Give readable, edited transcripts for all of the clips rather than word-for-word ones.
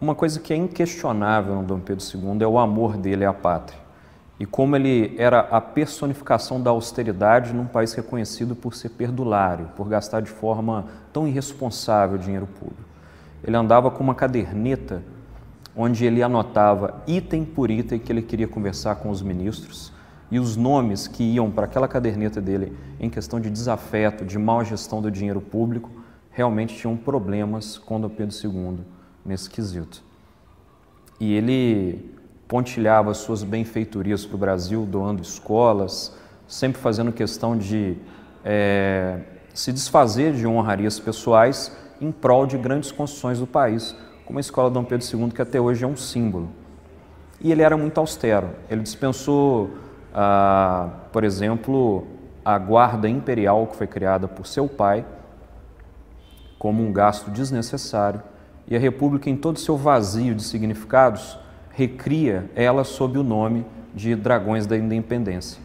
Uma coisa que é inquestionável no Dom Pedro II é o amor dele à pátria e como ele era a personificação da austeridade num país reconhecido por ser perdulário, por gastar de forma tão irresponsável o dinheiro público. Ele andava com uma caderneta onde ele anotava item por item que ele queria conversar com os ministros e os nomes que iam para aquela caderneta dele em questão de desafeto, de má gestão do dinheiro público, realmente tinham problemas com Dom Pedro II nesse quesito. E ele pontilhava suas benfeitorias para o Brasil, doando escolas, sempre fazendo questão de se desfazer de honrarias pessoais em prol de grandes construções do país, como a Escola Dom Pedro II, que até hoje é um símbolo. E ele era muito austero. Ele dispensou, por exemplo, a guarda imperial que foi criada por seu pai como um gasto desnecessário, e a República, em todo o seu vazio de significados, recria ela sob o nome de Dragões da Independência.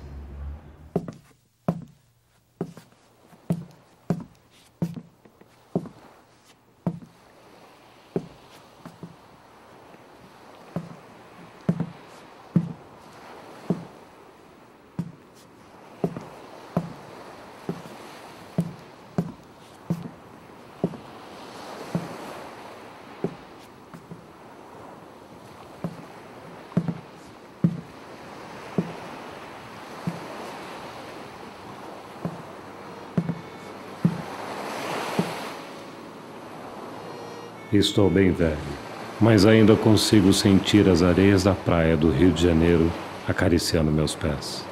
Estou bem velho, mas ainda consigo sentir as areias da praia do Rio de Janeiro acariciando meus pés.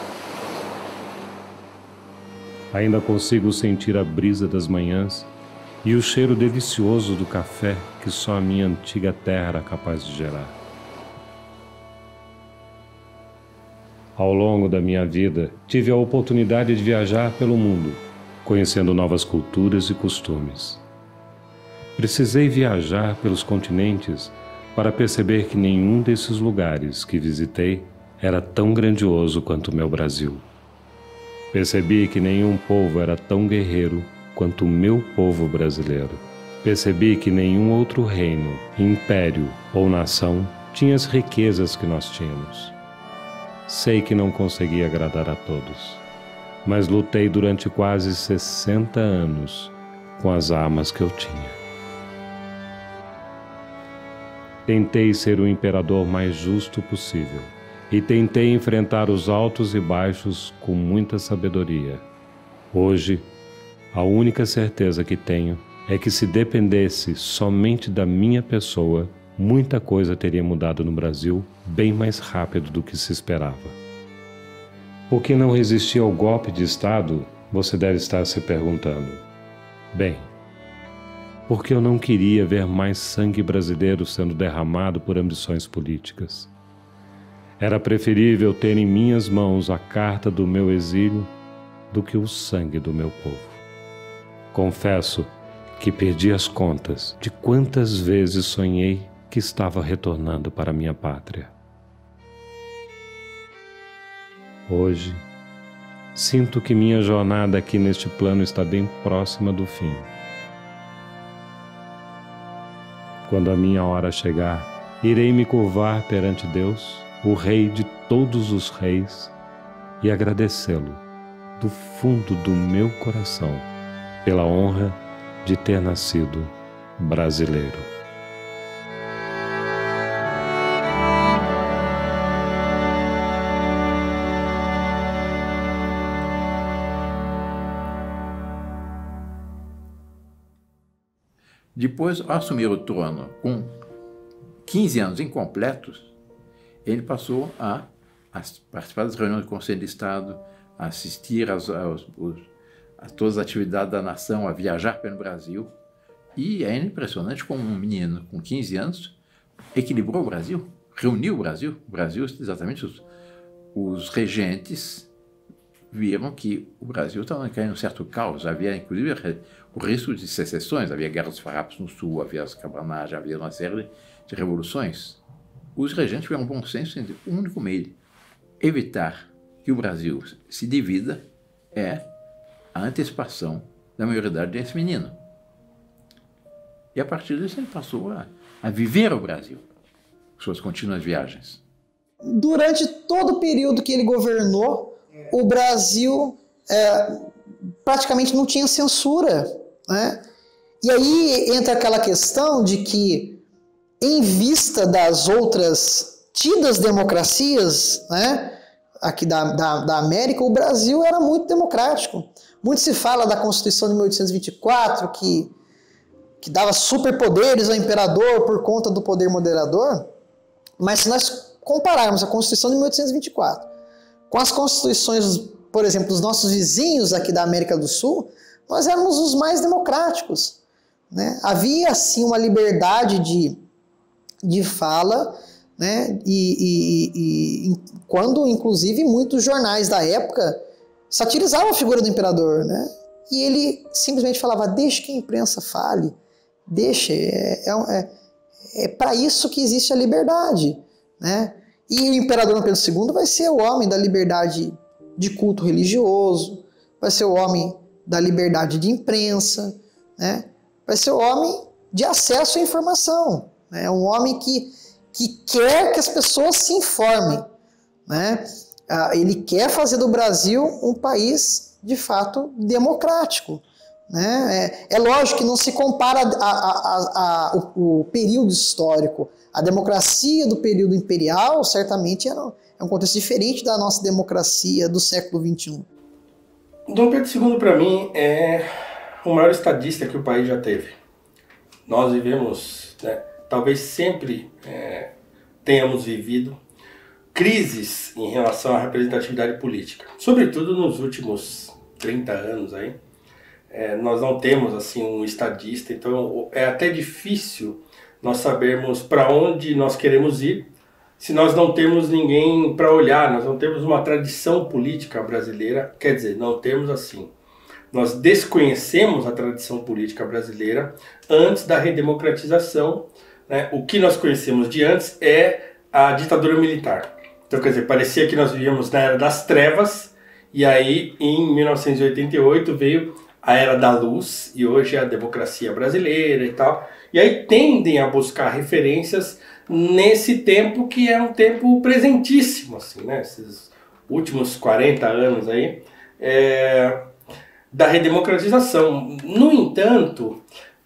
Ainda consigo sentir a brisa das manhãs e o cheiro delicioso do café que só a minha antiga terra era capaz de gerar. Ao longo da minha vida, tive a oportunidade de viajar pelo mundo, conhecendo novas culturas e costumes. Precisei viajar pelos continentes para perceber que nenhum desses lugares que visitei era tão grandioso quanto o meu Brasil. Percebi que nenhum povo era tão guerreiro quanto o meu povo brasileiro. Percebi que nenhum outro reino, império ou nação tinha as riquezas que nós tínhamos. Sei que não consegui agradar a todos, mas lutei durante quase 60 anos com as armas que eu tinha. Tentei ser o imperador mais justo possível e tentei enfrentar os altos e baixos com muita sabedoria. Hoje, a única certeza que tenho é que se dependesse somente da minha pessoa, muita coisa teria mudado no Brasil bem mais rápido do que se esperava. Por que não resistir ao golpe de Estado? Você deve estar se perguntando. Bem, porque eu não queria ver mais sangue brasileiro sendo derramado por ambições políticas. Era preferível ter em minhas mãos a carta do meu exílio do que o sangue do meu povo. Confesso que perdi as contas de quantas vezes sonhei que estava retornando para minha pátria. Hoje, sinto que minha jornada aqui neste plano está bem próxima do fim. Quando a minha hora chegar, irei me curvar perante Deus, o Rei de todos os reis, e agradecê-lo do fundo do meu coração pela honra de ter nascido brasileiro. Depois, ao assumir o trono com 15 anos incompletos, ele passou a participar das reuniões do Conselho de Estado, a assistir a todas as atividades da nação, a viajar pelo Brasil. E é impressionante como um menino com 15 anos equilibrou o Brasil, reuniu o Brasil. O Brasil, exatamente, os regentes viram que o Brasil estava caindo em um certo caos. Havia, inclusive, o risco de secessões. Havia guerras farrapos no sul, havia as cabranagens, havia uma série de revoluções. Os regentes tiveram um bom senso em o único meio evitar que o Brasil se divida é a antecipação da maioridade desse menino. E a partir disso ele passou a viver o Brasil, suas contínuas viagens. Durante todo o período que ele governou, o Brasil praticamente não tinha censura, né? E aí entra aquela questão de que, em vista das outras tidas democracias, né, aqui da América, o Brasil era muito democrático. Muito se fala da Constituição de 1824, que dava superpoderes ao imperador por conta do poder moderador, mas se nós compararmos a Constituição de 1824 com as constituições, por exemplo, dos nossos vizinhos aqui da América do Sul, nós éramos os mais democráticos, né? Havia, assim, uma liberdade de fala, né? E quando, inclusive, muitos jornais da época satirizavam a figura do imperador, né? E ele simplesmente falava, deixe que a imprensa fale, deixe, é para isso que existe a liberdade, né? E o imperador Dom Pedro II vai ser o homem da liberdade de culto religioso, vai ser o homem da liberdade de imprensa, né? Vai ser o homem de acesso à informação, né? Um homem que quer que as pessoas se informem, né? Ele quer fazer do Brasil um país, de fato, democrático, né? É lógico que não se compara o período histórico. A democracia do período imperial, certamente, é um contexto diferente da nossa democracia do século XXI. Dom Pedro II, para mim, é o maior estadista que o país já teve. Nós vivemos, né, talvez sempre tenhamos vivido crises em relação à representatividade política. Sobretudo nos últimos 30 anos aí. Nós não temos assim um estadista, então é até difícil nós sabermos para onde nós queremos ir se nós não temos ninguém para olhar, nós não temos uma tradição política brasileira, quer dizer, não temos assim. Nós desconhecemos a tradição política brasileira antes da redemocratização, né? O que nós conhecemos de antes é a ditadura militar. Então, quer dizer, parecia que nós vivíamos na Era das Trevas, e aí em 1988 veio a Era da Luz, e hoje é a democracia brasileira e tal. E aí tendem a buscar referências nesse tempo que é um tempo presentíssimo, assim, né? Esses últimos 40 anos aí, da redemocratização. No entanto,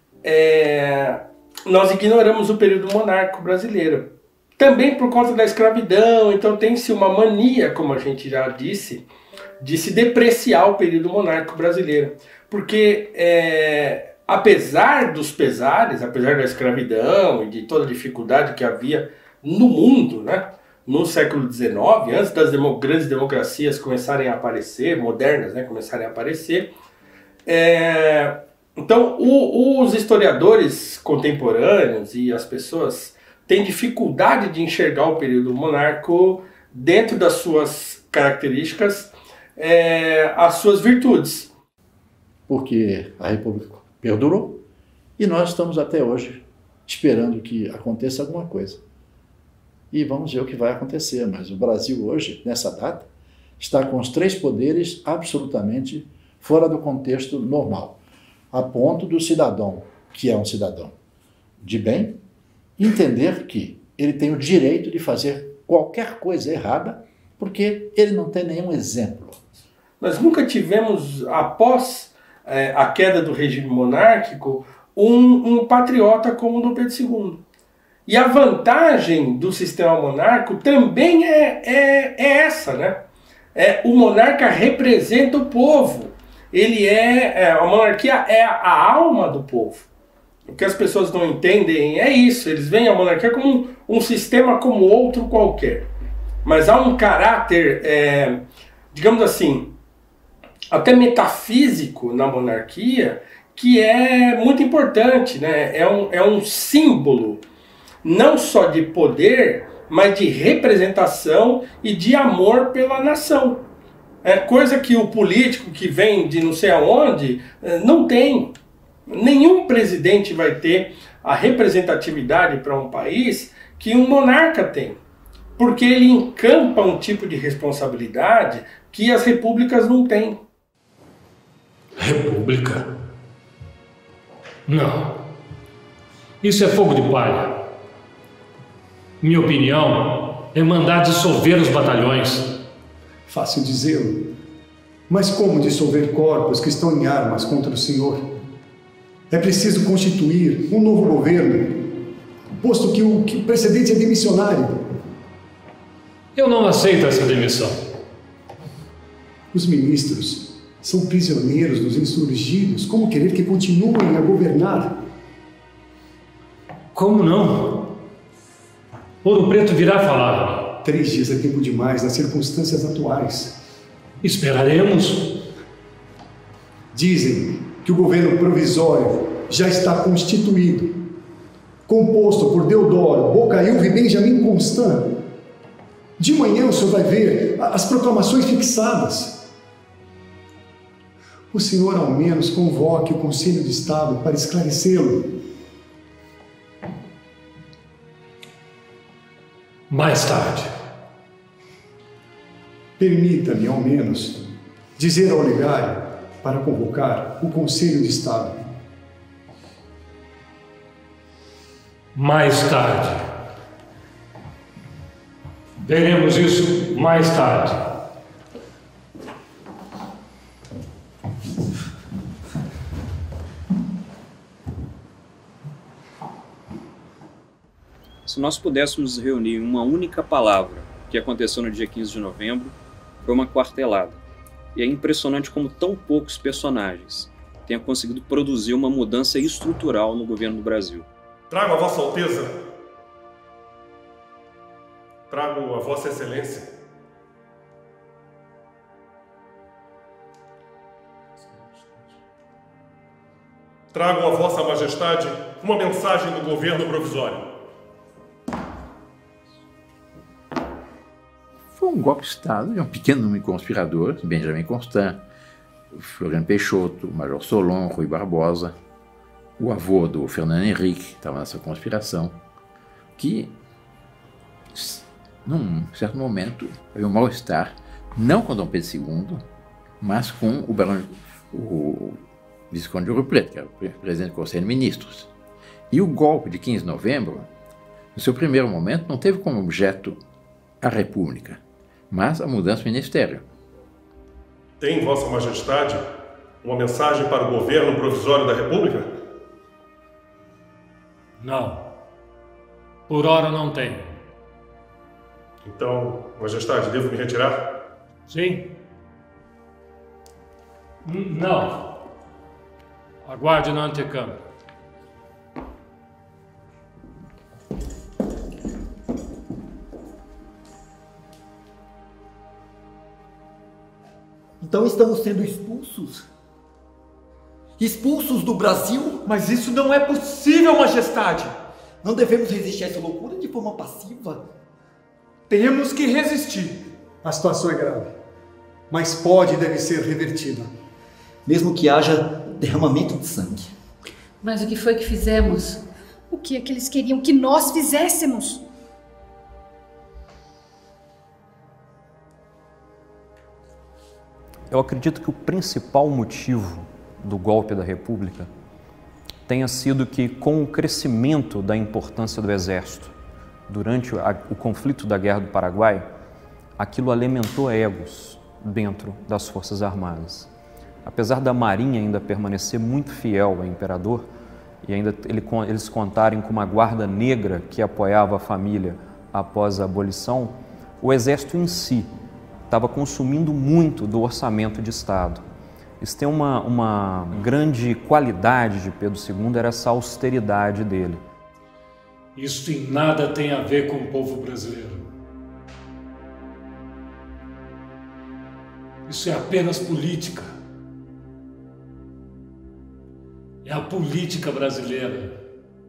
nós ignoramos o período monárquico brasileiro. Também por conta da escravidão, então tem-se uma mania, como a gente já disse, de se depreciar o período monárquico brasileiro. Porque, apesar dos pesares, apesar da escravidão e de toda a dificuldade que havia no mundo, né, no século XIX, antes das grandes democracias começarem a aparecer, modernas, né, começarem a aparecer, então os historiadores contemporâneos e as pessoas têm dificuldade de enxergar o período monárquico dentro das suas características, as suas virtudes. Porque a República perdurou e nós estamos até hoje esperando que aconteça alguma coisa. E vamos ver o que vai acontecer, mas o Brasil hoje, nessa data, está com os 3 poderes absolutamente fora do contexto normal, a ponto do cidadão, que é um cidadão de bem, entender que ele tem o direito de fazer qualquer coisa errada porque ele não tem nenhum exemplo. Nós nunca tivemos, após a queda do regime monárquico, um patriota como Dom Pedro II. E a vantagem do sistema monárquico também é essa, né? O monarca representa o povo. A monarquia é a alma do povo. O que as pessoas não entendem é isso. Eles veem a monarquia como um sistema como outro qualquer. Mas há um caráter, digamos assim, até metafísico na monarquia, que é muito importante, né? É um símbolo não só de poder, mas de representação e de amor pela nação. Coisa que o político que vem de não sei aonde não tem. Nenhum presidente vai ter a representatividade para um país que um monarca tem. Porque ele encampa um tipo de responsabilidade que as repúblicas não têm. República? Não. Isso é fogo de palha. Minha opinião é mandar dissolver os batalhões. Fácil dizê-lo. Mas como dissolver corpos que estão em armas contra o Senhor? É preciso constituir um novo governo, posto que o precedente é demissionário. Eu não aceito essa demissão. Os ministros são prisioneiros dos insurgidos. Como querer que continuem a governar? Como não? Ouro Preto virá falar. 3 dias é tempo demais nas circunstâncias atuais. Esperaremos. Dizem que o governo provisório já está constituído, composto por Deodoro, Bocaiúva e Benjamin Constant. De manhã o senhor vai ver as proclamações fixadas. O senhor, ao menos, convoque o Conselho de Estado para esclarecê-lo. Mais tarde. Permita-me, ao menos, dizer ao legário para convocar o Conselho de Estado. Mais tarde. Veremos isso mais tarde. Se nós pudéssemos reunir em uma única palavra o que aconteceu no dia 15 de novembro, foi uma quartelada. E é impressionante como tão poucos personagens tenham conseguido produzir uma mudança estrutural no governo do Brasil. Trago a Vossa Alteza. Trago a Vossa Excelência. Trago a Vossa Majestade uma mensagem do governo provisório. Foi um golpe de Estado de um pequeno número de conspiradores, Benjamin Constant, Floriano Peixoto, Major Solon, Rui Barbosa, o avô do Fernando Henrique, que estava nessa conspiração, que, num certo momento, havia um mal-estar, não com Dom Pedro II, mas com o Visconde de Ouro Preto, que era o presidente do Conselho de Ministros. E o golpe de 15 de novembro, no seu primeiro momento, não teve como objeto a República, mas a mudança do ministério. Tem Vossa Majestade uma mensagem para o governo provisório da República? Não. Por hora não tenho. Então, Majestade, devo me retirar? Sim? Não. Aguarde na antecâmara. Então estamos sendo expulsos? Expulsos do Brasil? Mas isso não é possível, Majestade! Não devemos resistir a essa loucura de forma passiva? Temos que resistir. A situação é grave, mas pode e deve ser revertida. Mesmo que haja derramamento de sangue. Mas o que foi que fizemos? O que é que eles queriam que nós fizéssemos? Eu acredito que o principal motivo do golpe da República tenha sido que, com o crescimento da importância do Exército durante o conflito da Guerra do Paraguai, aquilo alimentou egos dentro das Forças Armadas. Apesar da Marinha ainda permanecer muito fiel ao imperador e ainda eles contarem com uma guarda negra que apoiava a família após a abolição, o Exército em si estava consumindo muito do orçamento de Estado. Isso tem uma grande qualidade de Pedro II, era essa austeridade dele. Isso em nada tem a ver com o povo brasileiro. Isso é apenas política. É a política brasileira.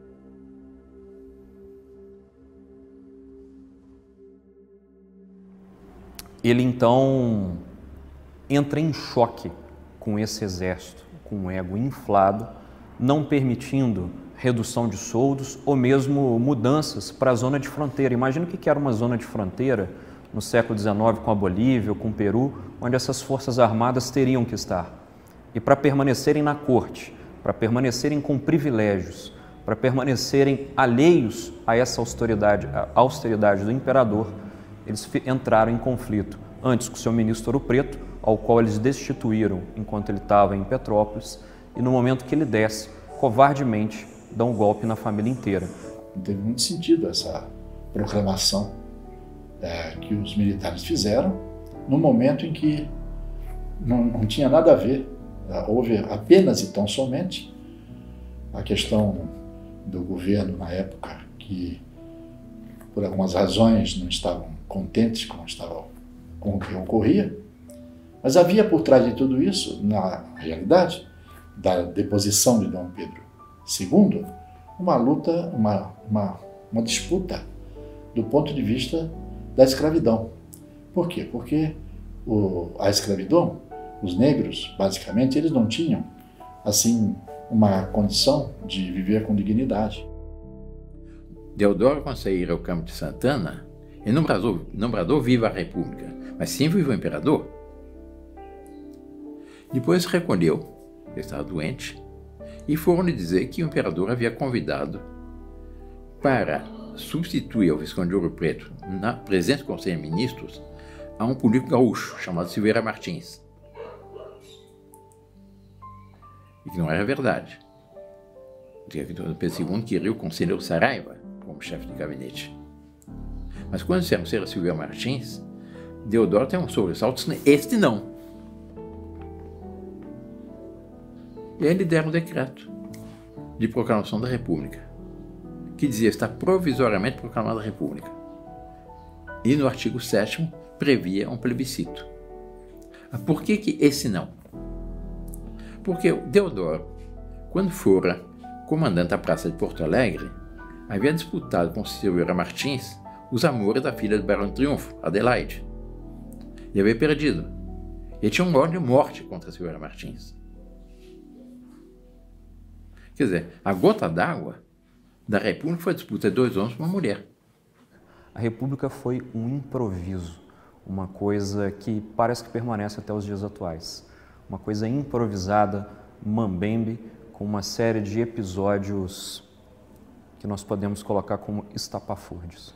Ele então entra em choque com esse exército, com o ego inflado, não permitindo redução de soldos ou mesmo mudanças para a zona de fronteira. Imagina o que era uma zona de fronteira no século XIX com a Bolívia ou com o Peru, onde essas forças armadas teriam que estar. E para permanecerem na corte, para permanecerem com privilégios, para permanecerem alheios a essa austeridade do imperador, eles entraram em conflito, antes com seu ministro Ouro Preto, ao qual eles destituíram enquanto ele estava em Petrópolis, e no momento que ele desce, covardemente, dão um golpe na família inteira. Não teve muito sentido essa proclamação que os militares fizeram, no momento em que não tinha nada a ver, houve apenas e tão somente a questão do governo na época, que por algumas razões não estavam contentes com o que ocorria, mas havia por trás de tudo isso, na realidade, da deposição de Dom Pedro II, uma luta, uma disputa do ponto de vista da escravidão. Por quê? Porque a escravidão, os negros, basicamente, eles não tinham, assim, uma condição de viver com dignidade. Deodoro, quando saíram ao campo de Santana, ele não bradou viva a República, mas sim viva o imperador. Depois se recolheu, ele estava doente, e foram lhe dizer que o imperador havia convidado para substituir ao Visconde de Ouro Preto, na presença do Conselho de Ministros, a um político gaúcho chamado Silveira Martins. E que não era verdade. O Pedro II queria o conselheiro Saraiva como chefe de gabinete. Mas quando disseram ser Silveira Martins, Deodoro tem um sobressalto, este não. E aí ele deram um decreto de proclamação da República, que dizia está provisoriamente proclamada a República. E no artigo 7º previa um plebiscito. Por que esse não? Porque Deodoro, quando fora comandante da Praça de Porto Alegre, havia disputado com Silveira Martins os amores da filha do Barão de Triunfo, Adelaide. E havia perdido. Ele tinha um ordem de morte contra Silveira Martins. Quer dizer, a gota d'água da República foi a disputa de 2 homens por uma mulher. A República foi um improviso, uma coisa que parece que permanece até os dias atuais. Uma coisa improvisada, mambembe, com uma série de episódios que nós podemos colocar como estapafúrdios.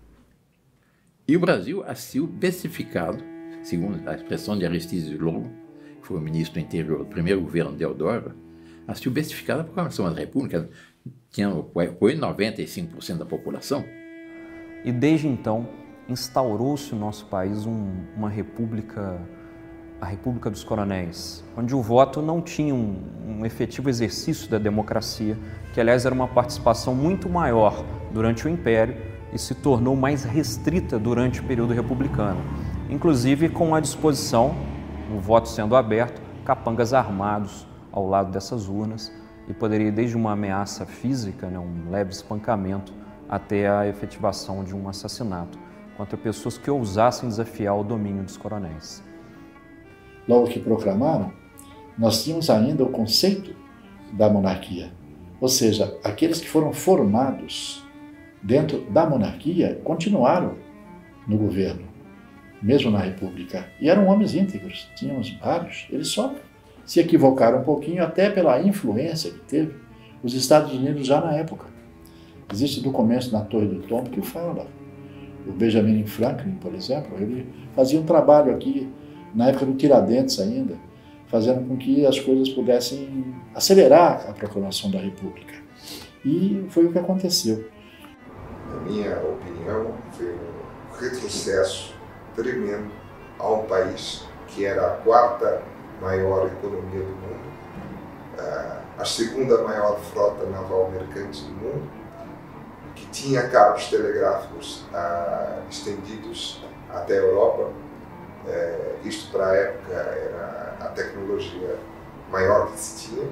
E o Brasil assistiu bestificado, segundo a expressão de Aristides Lobo, que foi o ministro do interior do primeiro governo de Deodoro, assistiu bestificado a proclamação da República, tinha apoio de 95% da população. E desde então, instaurou-se no nosso país uma república, a República dos Coronéis, onde o voto não tinha um efetivo exercício da democracia, que aliás era uma participação muito maior durante o Império e se tornou mais restrita durante o período republicano, inclusive com a disposição, o voto sendo aberto, capangas armados ao lado dessas urnas, e poderia ir desde uma ameaça física, um leve espancamento, até a efetivação de um assassinato contra pessoas que ousassem desafiar o domínio dos coronéis. Logo que proclamaram, nós tínhamos ainda o conceito da monarquia, ou seja, aqueles que foram formados dentro da monarquia continuaram no governo, mesmo na República, e eram homens íntegros, tínhamos vários, eles só se equivocaram um pouquinho até pela influência que teve os Estados Unidos já na época. Existe documento na Torre do Tombo que fala. O Benjamin Franklin, por exemplo, ele fazia um trabalho aqui, na época do Tiradentes ainda, fazendo com que as coisas pudessem acelerar a proclamação da República. E foi o que aconteceu. Na minha opinião, foi um retrocesso tremendo a um país que era a 4ª maior economia do mundo, a 2ª maior frota naval mercante do mundo, que tinha cabos telegráficos estendidos até a Europa. Isto para a época era a tecnologia maior que se tinha,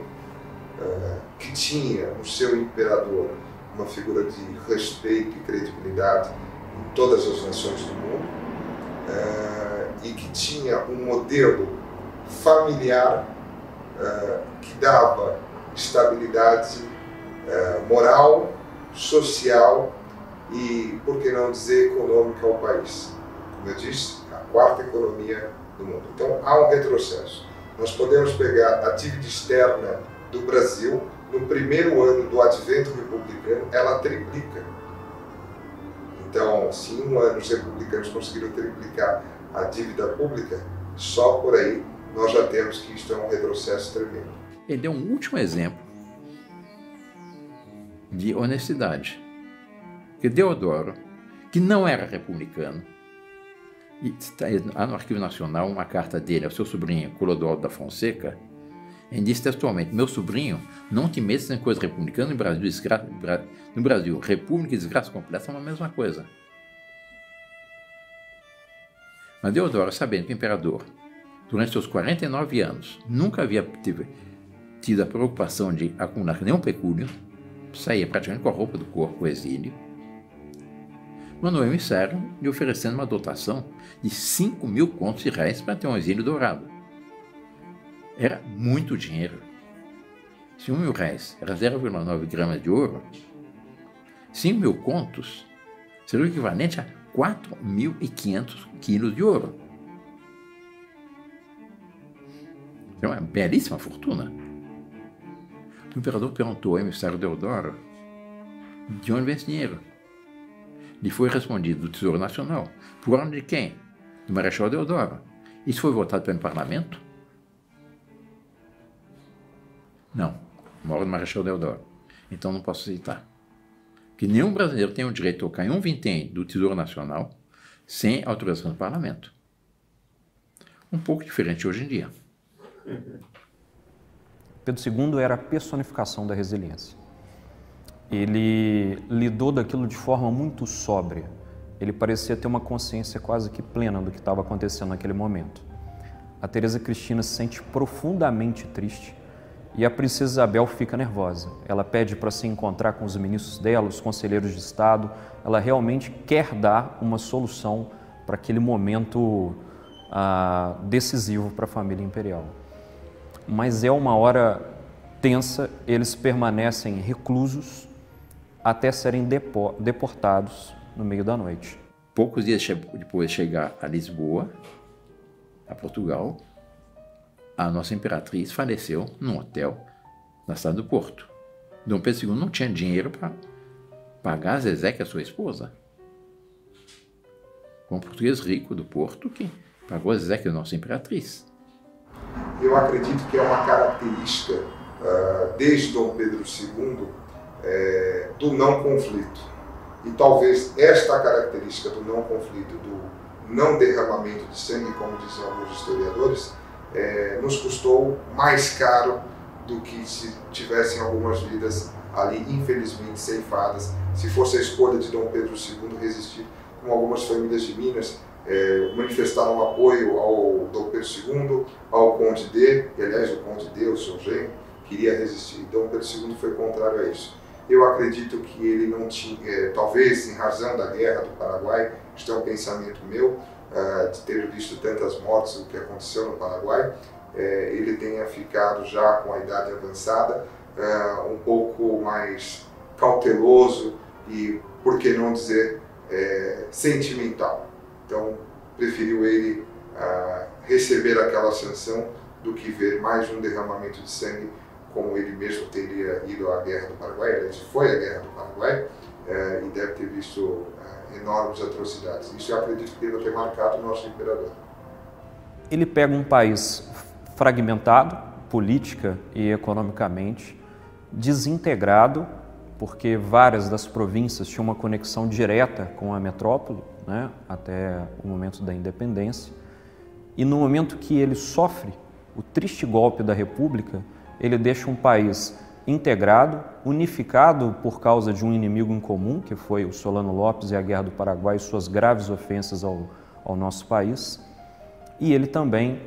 que tinha no seu imperador uma figura de respeito e credibilidade em todas as nações do mundo, e que tinha um modelo familiar que dava estabilidade moral, social e, por que não dizer, econômica ao país. Como eu disse, a 4ª economia do mundo. Então há um retrocesso. Nós podemos pegar a dívida externa do Brasil no primeiro ano do advento republicano ela triplica. Então, se em um ano os republicanos conseguiram triplicar a dívida pública, só por aí nós já temos que isto é um retrocesso tremendo. Ele deu um último exemplo de honestidade. Que Deodoro, que não era republicano, e está no Arquivo Nacional uma carta dele ao seu sobrinho, Clodoaldo da Fonseca, ele diz textualmente: meu sobrinho, não te metas em coisa republicana, no Brasil, república e desgraça completa são a mesma coisa. Mas Deodoro, sabendo que o imperador, durante seus 49 anos, nunca havia tido a preocupação de acumular nenhum pecúlio, saía praticamente com a roupa do corpo, o exílio, mandou um emissário lhe oferecendo uma dotação de 5.000 contos de réis para ter um exílio dourado. Era muito dinheiro. Se 1.000 réis era 0,9 gramas de ouro, 5.000 contos seria o equivalente a 4.500 quilos de ouro. É uma belíssima fortuna. O imperador perguntou ao emissário Deodoro de onde vem esse dinheiro. Lhe foi respondido do Tesouro Nacional. Por ordem de quem? Do Marechal Deodoro. Isso foi votado pelo parlamento? Não. Uma ordem do Marechal Deodoro. Então não posso aceitar. Que nenhum brasileiro tem o direito de tocar em um vintém do Tesouro Nacional sem autorização do parlamento. Um pouco diferente hoje em dia. Pedro II era a personificação da resiliência. Ele lidou daquilo de forma muito sóbria. Ele parecia ter uma consciência quase que plena do que estava acontecendo naquele momento. A Teresa Cristina se sente profundamente triste e a princesa Isabel fica nervosa. Ela pede para se encontrar com os ministros dela, os conselheiros de Estado. Ela realmente quer dar uma solução para aquele momento decisivo para a família imperial. Mas é uma hora tensa, eles permanecem reclusos até serem deportados no meio da noite. Poucos dias depois de chegar a Lisboa, a Portugal, a nossa imperatriz faleceu num hotel na cidade do Porto. Dom Pedro II não tinha dinheiro para pagar a Zezé, que é a sua esposa. Foi um português rico do Porto que pagou a Zezé, que é a nossa imperatriz. Eu acredito que é uma característica, desde Dom Pedro II, do não conflito. E talvez esta característica do não conflito, do não derramamento de sangue, como dizem alguns historiadores, nos custou mais caro do que se tivessem algumas vidas ali, infelizmente, ceifadas, se fosse a escolha de Dom Pedro II resistir, como algumas famílias de Minas manifestaram apoio ao Dom Pedro II, ao Conde D, e aliás o Conde D, o seu genro, queria resistir. Dom Pedro II foi contrário a isso. Eu acredito que ele não tinha, talvez em razão da Guerra do Paraguai, isto é um pensamento meu, de ter visto tantas mortes, o que aconteceu no Paraguai, ele tenha ficado já com a idade avançada, um pouco mais cauteloso e, por que não dizer, sentimental. Então, preferiu ele receber aquela sanção do que ver mais um derramamento de sangue, como ele mesmo teria ido à Guerra do Paraguai. Ele foi à Guerra do Paraguai e deve ter visto enormes atrocidades. Isso eu acredito que deva ter marcado o nosso imperador. Ele pega um país fragmentado, política e economicamente, desintegrado, porque várias das províncias tinham uma conexão direta com a metrópole, né, até o momento da independência. E no momento que ele sofre o triste golpe da República, ele deixa um país integrado, unificado por causa de um inimigo em comum, que foi o Solano Lopes e a Guerra do Paraguai e suas graves ofensas ao nosso país. E ele também,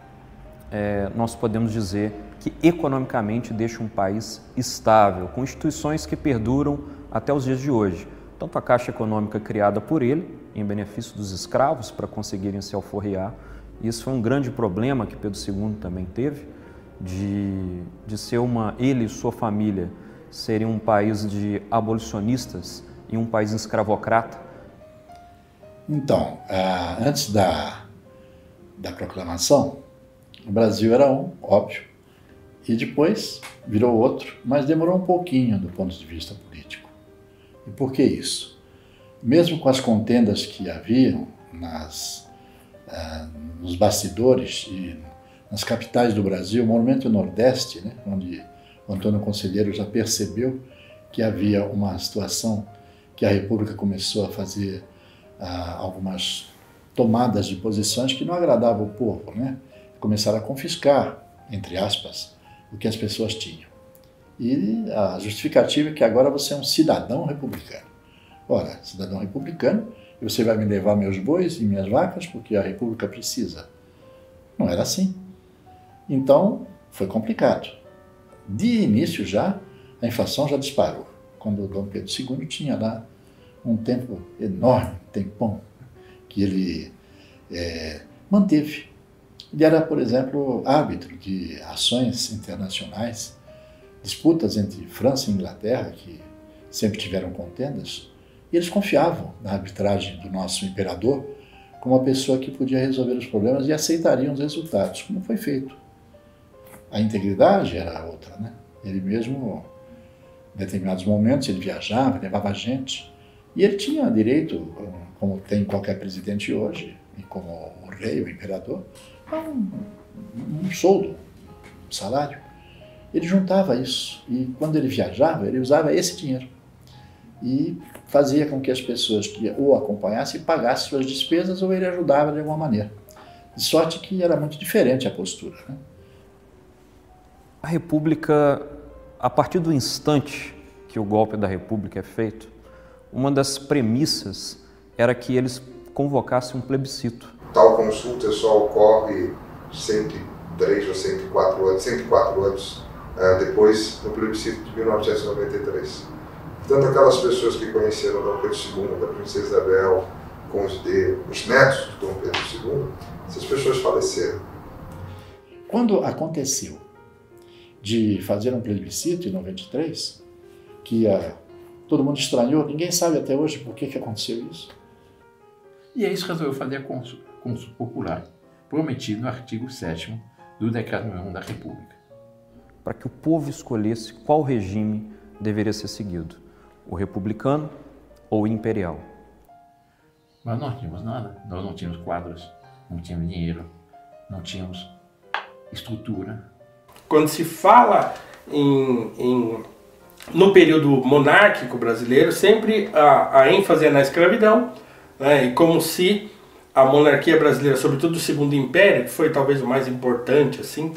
nós podemos dizer que economicamente deixa um país estável, com instituições que perduram até os dias de hoje. Tanto a Caixa Econômica criada por ele, em benefício dos escravos, para conseguirem se alforriar. Isso foi um grande problema que Pedro II também teve, de ser ele e sua família serem um país de abolicionistas e um país escravocrata. Então, antes da proclamação, o Brasil era um, óbvio, e depois virou outro, mas demorou um pouquinho do ponto de vista político. E por que isso? Mesmo com as contendas que haviam nos bastidores e nas capitais do Brasil, o Movimento Nordeste, né, onde o Antônio Conselheiro já percebeu que havia uma situação que a República começou a fazer algumas tomadas de posições que não agradavam o povo, né? Começaram a confiscar, entre aspas, o que as pessoas tinham. E a justificativa é que agora você é um cidadão republicano. Ora, cidadão republicano, você vai me levar meus bois e minhas vacas porque a República precisa. Não era assim. Então, foi complicado. De início já, a inflação já disparou. Quando o Dom Pedro II tinha lá um tempo enorme, tempão, que ele manteve. Ele era, por exemplo, árbitro de ações internacionais, disputas entre França e Inglaterra, que sempre tiveram contendas, e eles confiavam na arbitragem do nosso imperador como uma pessoa que podia resolver os problemas e aceitariam os resultados, como foi feito. A integridade era outra, né? Ele mesmo, em determinados momentos, ele viajava, levava gente, e ele tinha direito, como tem qualquer presidente hoje, e como o rei, o imperador, a um soldo, um salário. Ele juntava isso, e quando ele viajava, ele usava esse dinheiro. E fazia com que as pessoas que o acompanhassem pagassem suas despesas ou ele ajudava de alguma maneira. De sorte que era muito diferente a postura, né? A República, a partir do instante que o golpe da República é feito, uma das premissas era que eles convocassem um plebiscito. Tal consulta só ocorre 103 ou 104 anos depois do plebiscito de 1993. Tanto aquelas pessoas que conheceram Dom Pedro II, da Princesa Isabel, com os netos de Dom Pedro II, essas pessoas faleceram. Quando aconteceu de fazer um plebiscito em 93, que todo mundo estranhou, ninguém sabe até hoje por que aconteceu isso. E aí resolveu fazer a consulta popular, prometido no artigo 7º do Decreto número 1 da República. Para que o povo escolhesse qual regime deveria ser seguido, o republicano ou o imperial. Mas nós não tínhamos nada, nós não tínhamos quadros, não tínhamos dinheiro, não tínhamos estrutura. Quando se fala no período monárquico brasileiro, sempre a ênfase é na escravidão, né? E como se a monarquia brasileira, sobretudo o Segundo Império, que foi talvez o mais importante, assim,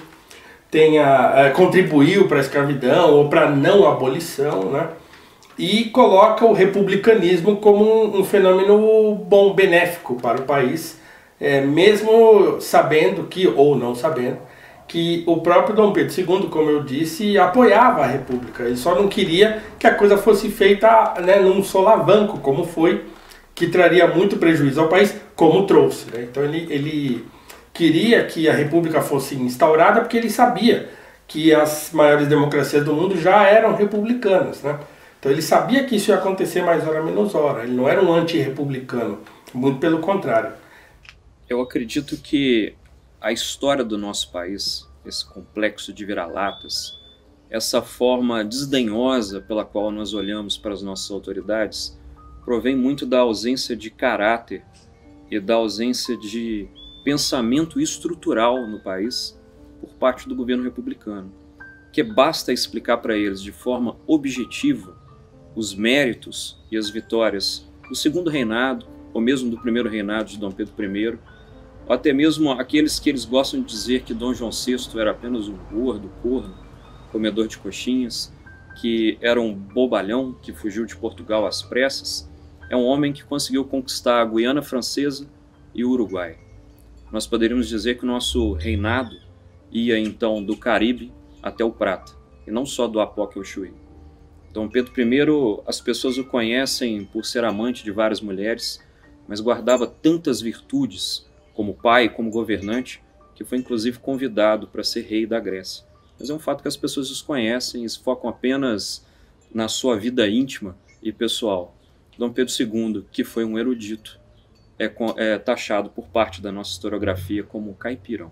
contribuiu para a escravidão ou para a não abolição, né? E coloca o republicanismo como um fenômeno bom, benéfico para o país, mesmo sabendo que, ou não sabendo, que o próprio Dom Pedro II, como eu disse, apoiava a República. Ele só não queria que a coisa fosse feita, né, num solavanco, como foi, que traria muito prejuízo ao país, como trouxe, né? Então ele queria que a República fosse instaurada porque ele sabia que as maiores democracias do mundo já eram republicanas, né? Então ele sabia que isso ia acontecer mais hora menos hora. Ele não era um anti-republicano, muito pelo contrário. Eu acredito que a história do nosso país, esse complexo de vira-latas, essa forma desdenhosa pela qual nós olhamos para as nossas autoridades, provém muito da ausência de caráter e da ausência de pensamento estrutural no país por parte do governo republicano, que basta explicar para eles de forma objetiva os méritos e as vitórias do segundo reinado, ou mesmo do primeiro reinado de Dom Pedro I, ou até mesmo aqueles que eles gostam de dizer que Dom João VI era apenas um gordo, corno, comedor de coxinhas, que era um bobalhão que fugiu de Portugal às pressas. É um homem que conseguiu conquistar a Guiana Francesa e o Uruguai. Nós poderíamos dizer que o nosso reinado ia então do Caribe até o Prata, e não só do Apoque ao Chuí. Dom Pedro I, as pessoas o conhecem por ser amante de várias mulheres, mas guardava tantas virtudes como pai, como governante, que foi inclusive convidado para ser rei da Grécia. Mas é um fato que as pessoas desconhecem e se focam apenas na sua vida íntima e pessoal. Dom Pedro II, que foi um erudito, é taxado por parte da nossa historiografia como caipirão.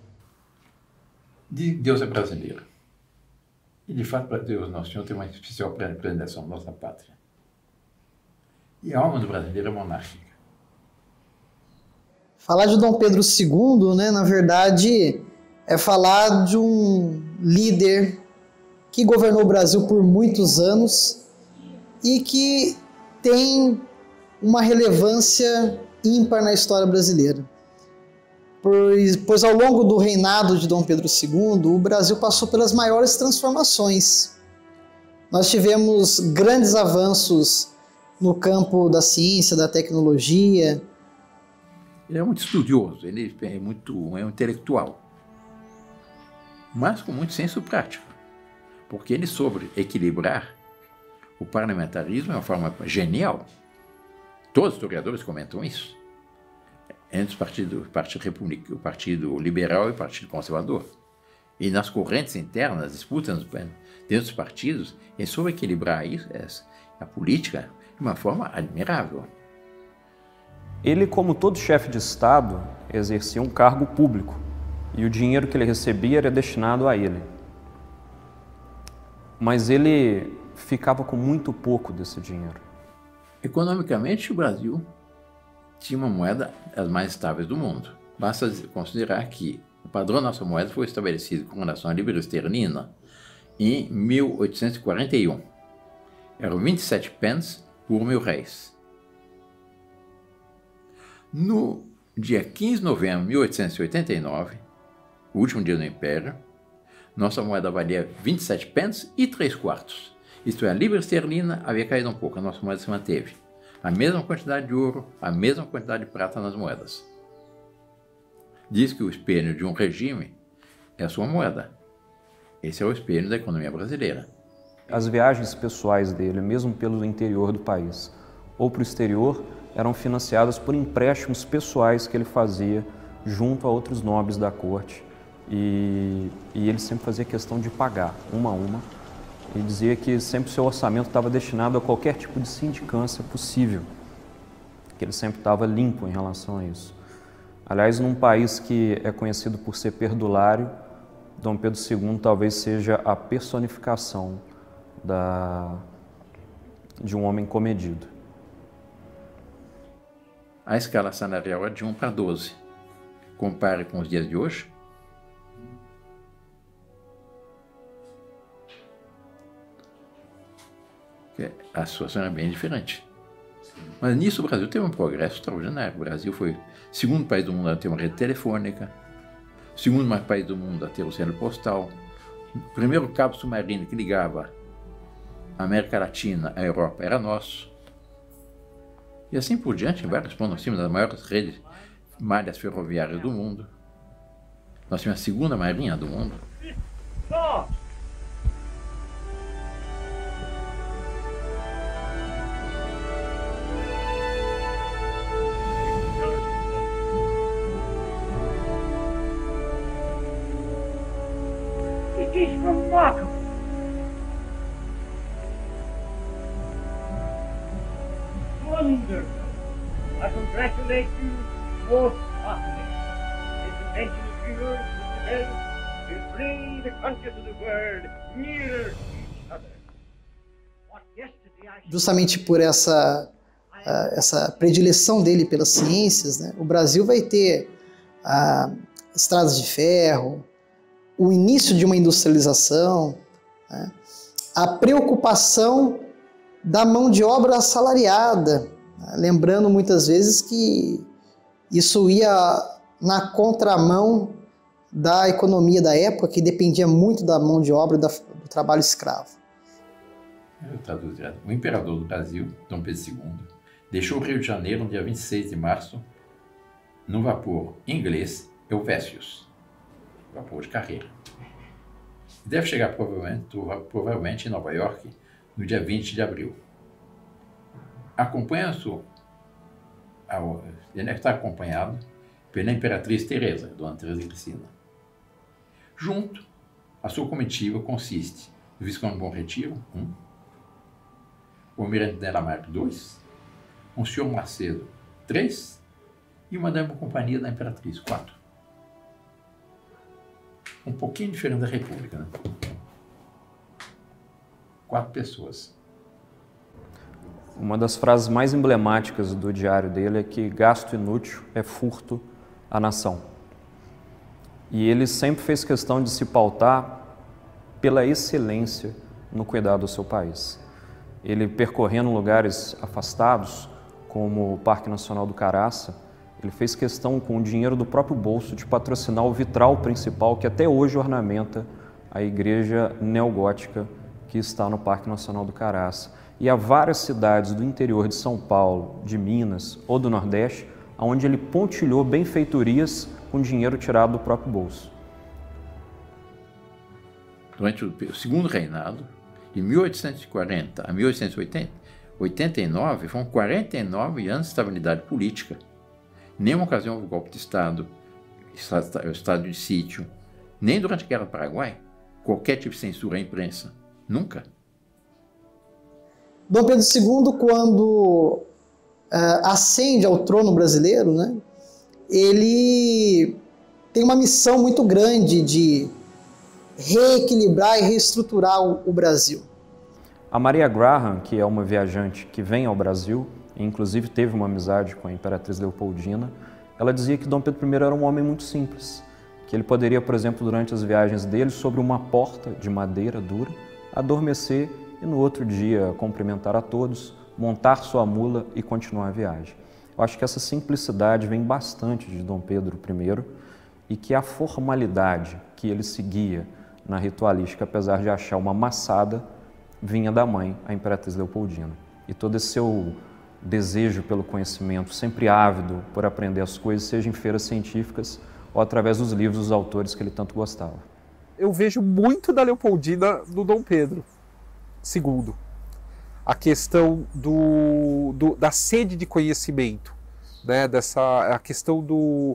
Deus é brasileiro. E de fato, para Deus, Nosso Senhor tem uma especial predileção à nossa pátria. E a alma do brasileiro é monárquica. Falar de Dom Pedro II, né, na verdade, é falar de um líder que governou o Brasil por muitos anos e que tem uma relevância ímpar na história brasileira. Pois ao longo do reinado de Dom Pedro II, o Brasil passou pelas maiores transformações. Nós tivemos grandes avanços no campo da ciência, da tecnologia. Ele é muito estudioso, ele é um intelectual, mas com muito senso prático, porque ele soube equilibrar o parlamentarismo de uma forma genial. Todos os historiadores comentam isso, entre o Partido Liberal e o Partido Conservador. E nas correntes internas, nas disputas dentro dos partidos, ele soube equilibrar isso, a política de uma forma admirável. Ele, como todo chefe de Estado, exercia um cargo público e o dinheiro que ele recebia era destinado a ele. Mas ele ficava com muito pouco desse dinheiro. Economicamente, o Brasil tinha uma moeda das mais estáveis do mundo. Basta considerar que o padrão da nossa moeda foi estabelecido com relação à libra esterlina em 1841. Eram 27 pence por 1.000 réis. No dia 15 de novembro de 1889, o último dia do Império, nossa moeda valia 27 pence e 3/4. Isto é, a libra esterlina havia caído um pouco, a nossa moeda se manteve. A mesma quantidade de ouro, a mesma quantidade de prata nas moedas. Diz que o espelho de um regime é a sua moeda. Esse é o espelho da economia brasileira. As viagens pessoais dele, mesmo pelo interior do país ou para o exterior, eram financiadas por empréstimos pessoais que ele fazia junto a outros nobres da corte. E ele sempre fazia questão de pagar, uma a uma. E dizia que sempre o seu orçamento estava destinado a qualquer tipo de sindicância possível, que ele sempre estava limpo em relação a isso. Aliás, num país que é conhecido por ser perdulário, Dom Pedro II talvez seja a personificação de um homem comedido. A escala salarial é de 1 para 12. Compare com os dias de hoje. A situação é bem diferente. Mas nisso o Brasil teve um progresso extraordinário. O Brasil foi o segundo país do mundo a ter uma rede telefônica, o segundo país do mundo a ter o selo postal, o primeiro cabo submarino que ligava a América Latina à Europa era nosso. E assim por diante, em vários pontos, nós tínhamos as maiores redes, malhas ferroviárias do mundo. Nós tínhamos a segunda marinha do mundo. It is remarkable. Wonderful. I congratulate you most heartily. This invention of yours, Mr. Bell, will bring the country to the world nearer each other. What yesterday I... Justamente por essa predileção dele pelas ciências, né, o Brasil vai ter estradas de ferro, o início de uma industrialização, né, a preocupação da mão de obra assalariada, né, lembrando muitas vezes que isso ia na contramão da economia da época, que dependia muito da mão de obra do trabalho escravo. O imperador do Brasil, Dom Pedro II, deixou o Rio de Janeiro no dia 26 de março no vapor inglês Helvétius, vapor de carreira. Deve chegar provavelmente em Nova York no dia 20 de abril. Ele está acompanhado pela Imperatriz Teresa, Dona Teresa de Cristina. Junto, a sua comitiva consiste do Visconde Bom Retiro, 1, o Almirante Delamare, 2, o Senhor Macedo, 3, e uma dama companhia da Imperatriz, 4. Um pouquinho diferente da República, né? 4 pessoas. Uma das frases mais emblemáticas do diário dele é que gasto inútil é furto à nação. E ele sempre fez questão de se pautar pela excelência no cuidado do seu país. Ele percorrendo lugares afastados, como o Parque Nacional do Caraça, ele fez questão, com o dinheiro do próprio bolso, de patrocinar o vitral principal que até hoje ornamenta a igreja neogótica que está no Parque Nacional do Caraça. E há várias cidades do interior de São Paulo, de Minas ou do Nordeste, onde ele pontilhou benfeitorias com dinheiro tirado do próprio bolso. Durante o segundo reinado, de 1840 a 1889, foram 49 anos de estabilidade política. Nenhuma ocasião houve golpe de Estado, estado de sítio, nem durante a Guerra do Paraguai, qualquer tipo de censura à imprensa. Nunca. Dom Pedro II, quando ascende ao trono brasileiro, né, ele tem uma missão muito grande de reequilibrar e reestruturar o Brasil. A Maria Graham, que é uma viajante que vem ao Brasil, e inclusive teve uma amizade com a Imperatriz Leopoldina, ela dizia que Dom Pedro I era um homem muito simples, que ele poderia, por exemplo, durante as viagens dele, sobre uma porta de madeira dura, adormecer e no outro dia cumprimentar a todos, montar sua mula e continuar a viagem. Eu acho que essa simplicidade vem bastante de Dom Pedro I e que a formalidade que ele seguia na ritualística, apesar de achar uma maçada, vinha da mãe, a Imperatriz Leopoldina. E todo esse seu desejo pelo conhecimento, sempre ávido por aprender as coisas, seja em feiras científicas ou através dos livros dos autores que ele tanto gostava. Eu vejo muito da Leopoldina no Dom Pedro II. A questão da sede de conhecimento, né? A questão do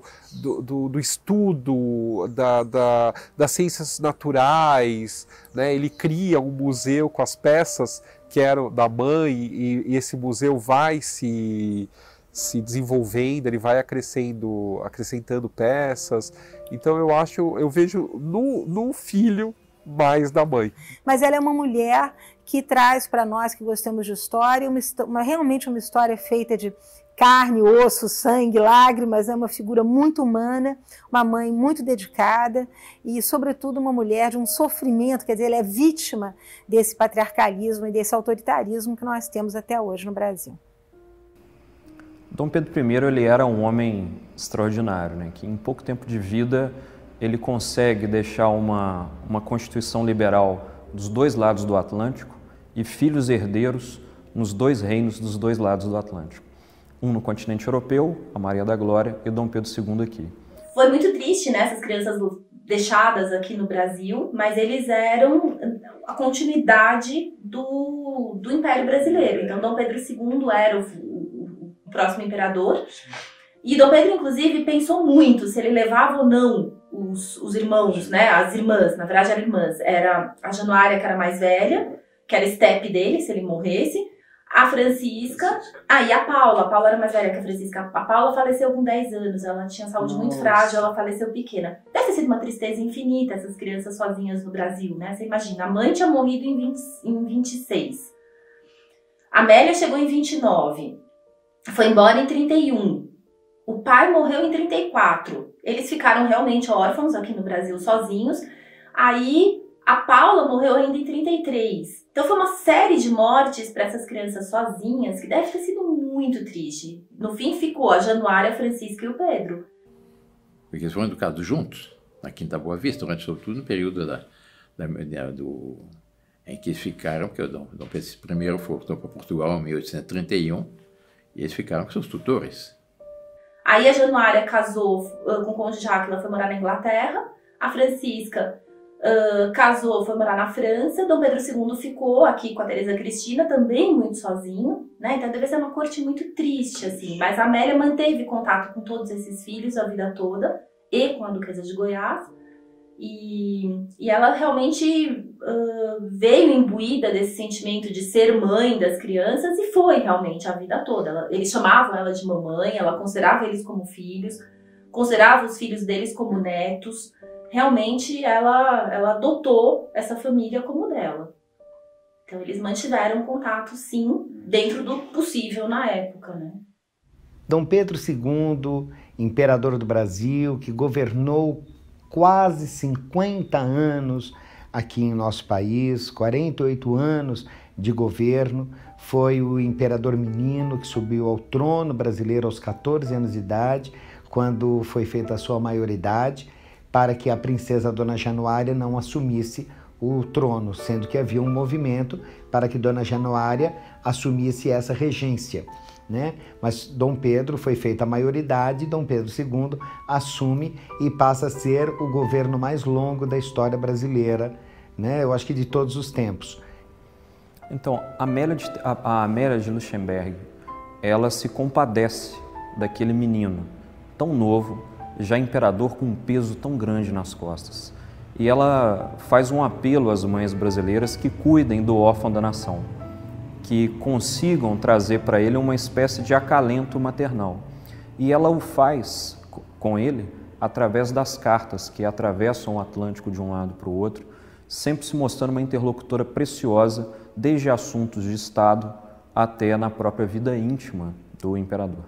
estudo, das ciências naturais, né? Ele cria um museu com as peças que eram da mãe e esse museu vai se desenvolvendo, ele vai acrescentando peças. Então eu vejo no filho mais da mãe. Mas ela é uma mulher que traz para nós que gostamos de história, realmente uma história feita de carne, osso, sangue, lágrimas, é uma figura muito humana, uma mãe muito dedicada e, sobretudo, uma mulher de um sofrimento, quer dizer, ela é vítima desse patriarcalismo e desse autoritarismo que nós temos até hoje no Brasil. Dom Pedro I ele era um homem extraordinário, né? Que em pouco tempo de vida ele consegue deixar uma constituição liberal dos dois lados do Atlântico e filhos herdeiros nos dois reinos dos dois lados do Atlântico. Um no continente europeu, a Maria da Glória, e Dom Pedro II aqui. Foi muito triste, né, essas crianças deixadas aqui no Brasil, mas eles eram a continuidade do Império Brasileiro. Então, Dom Pedro II era o próximo imperador. E Dom Pedro, inclusive, pensou muito se ele levava ou não os irmãos, né, as irmãs, na verdade eram irmãs. Era a Januária, que era mais velha, que era estepe dele, se ele morresse, a Francisca, e a Paula. A Paula era mais velha que a Francisca. A Paula faleceu com 10 anos, ela tinha saúde muito frágil, ela faleceu pequena. Deve ter sido uma tristeza infinita essas crianças sozinhas no Brasil, né? Você imagina, a mãe tinha morrido em 26. A Amélia chegou em 29, foi embora em 31. O pai morreu em 34. Eles ficaram realmente órfãos aqui no Brasil sozinhos. Aí a Paula morreu ainda em 33. Então foi uma série de mortes para essas crianças sozinhas que deve ter sido muito triste. No fim ficou a Januária, a Francisca e o Pedro. Porque eles foram educados juntos, na Quinta Boa Vista, durante sobretudo no período em que eles ficaram, porque o Dom Pedro I voltou para Portugal em 1831, e eles ficaram com seus tutores. Aí a Januária casou com o Conde Jáquila, foi morar na Inglaterra. A Francisca casou, foi morar na França. Dom Pedro II ficou aqui com a Teresa Cristina, também muito sozinho, né? Então deve ser uma corte muito triste, assim. Mas a Amélia manteve contato com todos esses filhos a vida toda, e com a Duquesa de Goiás. E ela realmente veio imbuída desse sentimento de ser mãe das crianças e foi realmente a vida toda. Eles chamavam ela de mamãe, ela considerava eles como filhos, considerava os filhos deles como netos. Realmente ela adotou essa família como dela. Então eles mantiveram contato, sim, dentro do possível na época, né? Dom Pedro II, imperador do Brasil, que governou quase 50 anos aqui em nosso país, 48 anos de governo, foi o imperador menino que subiu ao trono brasileiro aos 14 anos de idade, quando foi feita a sua maioridade, para que a princesa Dona Januária não assumisse o trono, sendo que havia um movimento para que Dona Januária assumisse essa regência, né? Mas Dom Pedro foi feita a maioridade, Dom Pedro II assume e passa a ser o governo mais longo da história brasileira, né? Eu acho que de todos os tempos. Então, a Amélia de Luxemburgo, ela se compadece daquele menino tão novo, já imperador com um peso tão grande nas costas. E ela faz um apelo às mães brasileiras que cuidem do órfão da nação, que consigam trazer para ele uma espécie de acalento maternal. E ela o faz com ele através das cartas que atravessam o Atlântico de um lado para o outro, sempre se mostrando uma interlocutora preciosa, desde assuntos de Estado até na própria vida íntima do imperador.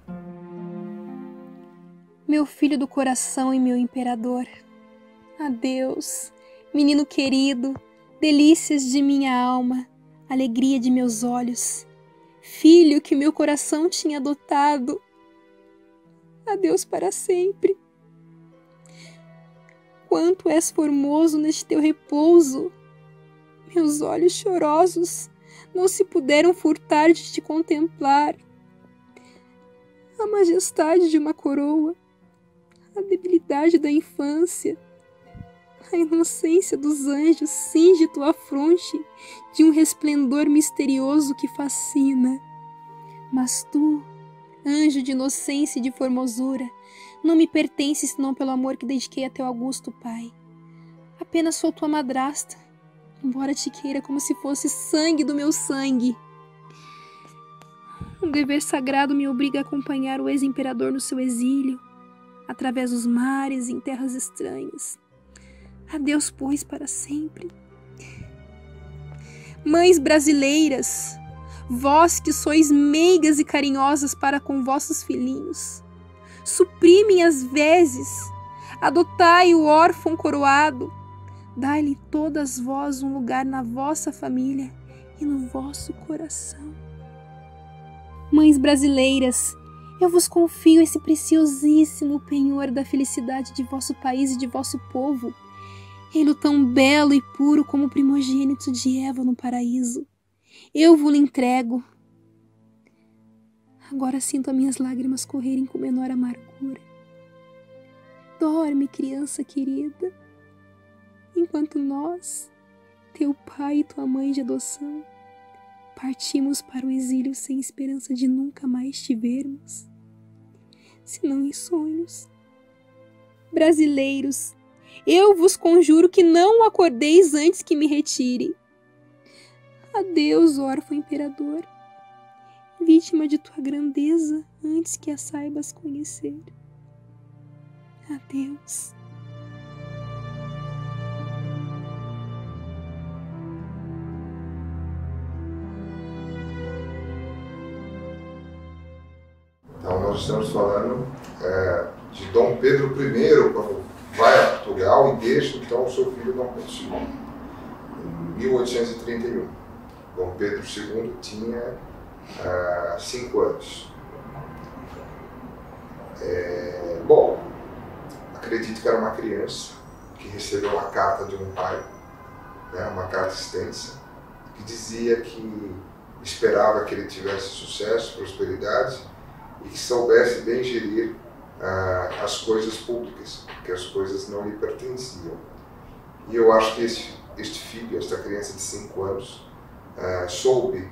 Meu filho do coração e meu imperador, adeus, menino querido, delícias de minha alma, alegria de meus olhos, filho que meu coração tinha adotado, adeus para sempre. Quanto és formoso neste teu repouso, meus olhos chorosos não se puderam furtar de te contemplar. A majestade de uma coroa, a debilidade da infância, a inocência dos anjos cinge tua fronte de um resplendor misterioso que fascina. Mas tu, anjo de inocência e de formosura, não me pertences senão pelo amor que dediquei a teu augusto pai. Apenas sou tua madrasta, embora te queira como se fosse sangue do meu sangue. Um dever sagrado me obriga a acompanhar o ex-imperador no seu exílio, através dos mares, em terras estranhas. Adeus, pois, para sempre. Mães brasileiras, vós que sois meigas e carinhosas para com vossos filhinhos, suprimem as vezes, adotai o órfão coroado, dai-lhe todas vós um lugar na vossa família e no vosso coração. Mães brasileiras, eu vos confio esse preciosíssimo penhor da felicidade de vosso país e de vosso povo, ele tão belo e puro como o primogênito de Eva no paraíso. Eu vos entrego. Agora sinto as minhas lágrimas correrem com menor amargura. Dorme, criança querida, enquanto nós, teu pai e tua mãe de adoção, partimos para o exílio sem esperança de nunca mais te vermos, senão em sonhos. Brasileiros, eu vos conjuro que não acordeis antes que me retire. Adeus, órfão imperador, vítima de tua grandeza antes que a saibas conhecer. Adeus. Então, nós estamos falando de Dom Pedro I, quando vai a Portugal e deixa então o seu filho Dom Pedro II, em 1831. Dom Pedro II tinha 5 anos. Bom, acredito que era uma criança que recebeu uma carta de um pai, né, uma carta extensa, que dizia que esperava que ele tivesse sucesso, prosperidade e que soubesse bem gerir as coisas públicas, porque as coisas não lhe pertenciam. E eu acho que este filho, esta criança de 5 anos, soube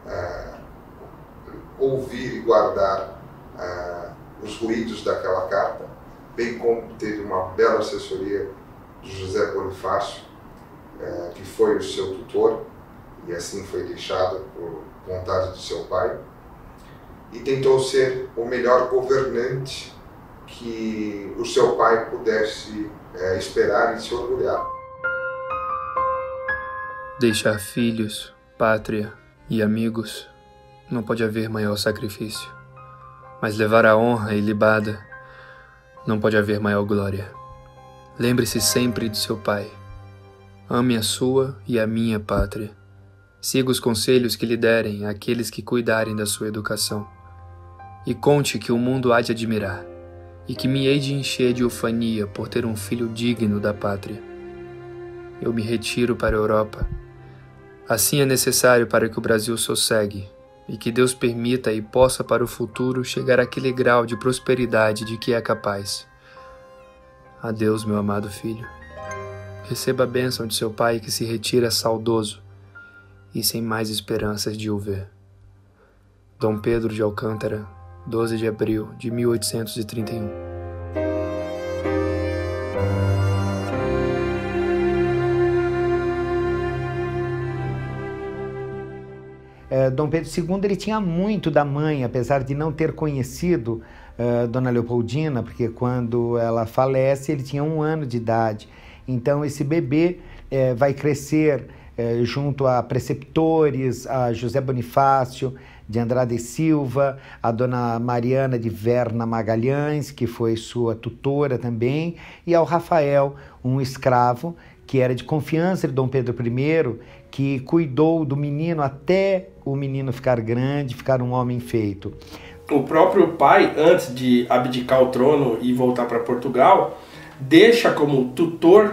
ouvir e guardar os ruídos daquela carta, bem como teve uma bela assessoria de José Bonifácio, que foi o seu tutor, e assim foi deixado por vontade de seu pai, e tentou ser o melhor governante que o seu pai pudesse esperar e se orgulhar. Deixar filhos, pátria e amigos não pode haver maior sacrifício, mas levar a honra ilibada, não pode haver maior glória. Lembre-se sempre de seu pai. Ame a sua e a minha pátria. Siga os conselhos que lhe derem aqueles que cuidarem da sua educação. E conte que o mundo há de admirar, e que me hei de encher de ufania por ter um filho digno da pátria. Eu me retiro para a Europa. Assim é necessário para que o Brasil sossegue, e que Deus permita e possa para o futuro chegar àquele grau de prosperidade de que é capaz. Adeus, meu amado filho. Receba a bênção de seu pai que se retira saudoso e sem mais esperanças de o ver. Dom Pedro de Alcântara, 12 de abril de 1831. Dom Pedro II ele tinha muito da mãe, apesar de não ter conhecido Dona Leopoldina, porque quando ela falece ele tinha 1 ano de idade. Então esse bebê vai crescer junto a preceptores, a José Bonifácio de Andrade e Silva, a Dona Mariana de Verna Magalhães, que foi sua tutora também, e ao Rafael, um escravo que era de confiança de Dom Pedro I, que cuidou do menino até o menino ficar grande, ficar um homem feito. O próprio pai, antes de abdicar o trono e voltar para Portugal, deixa como tutor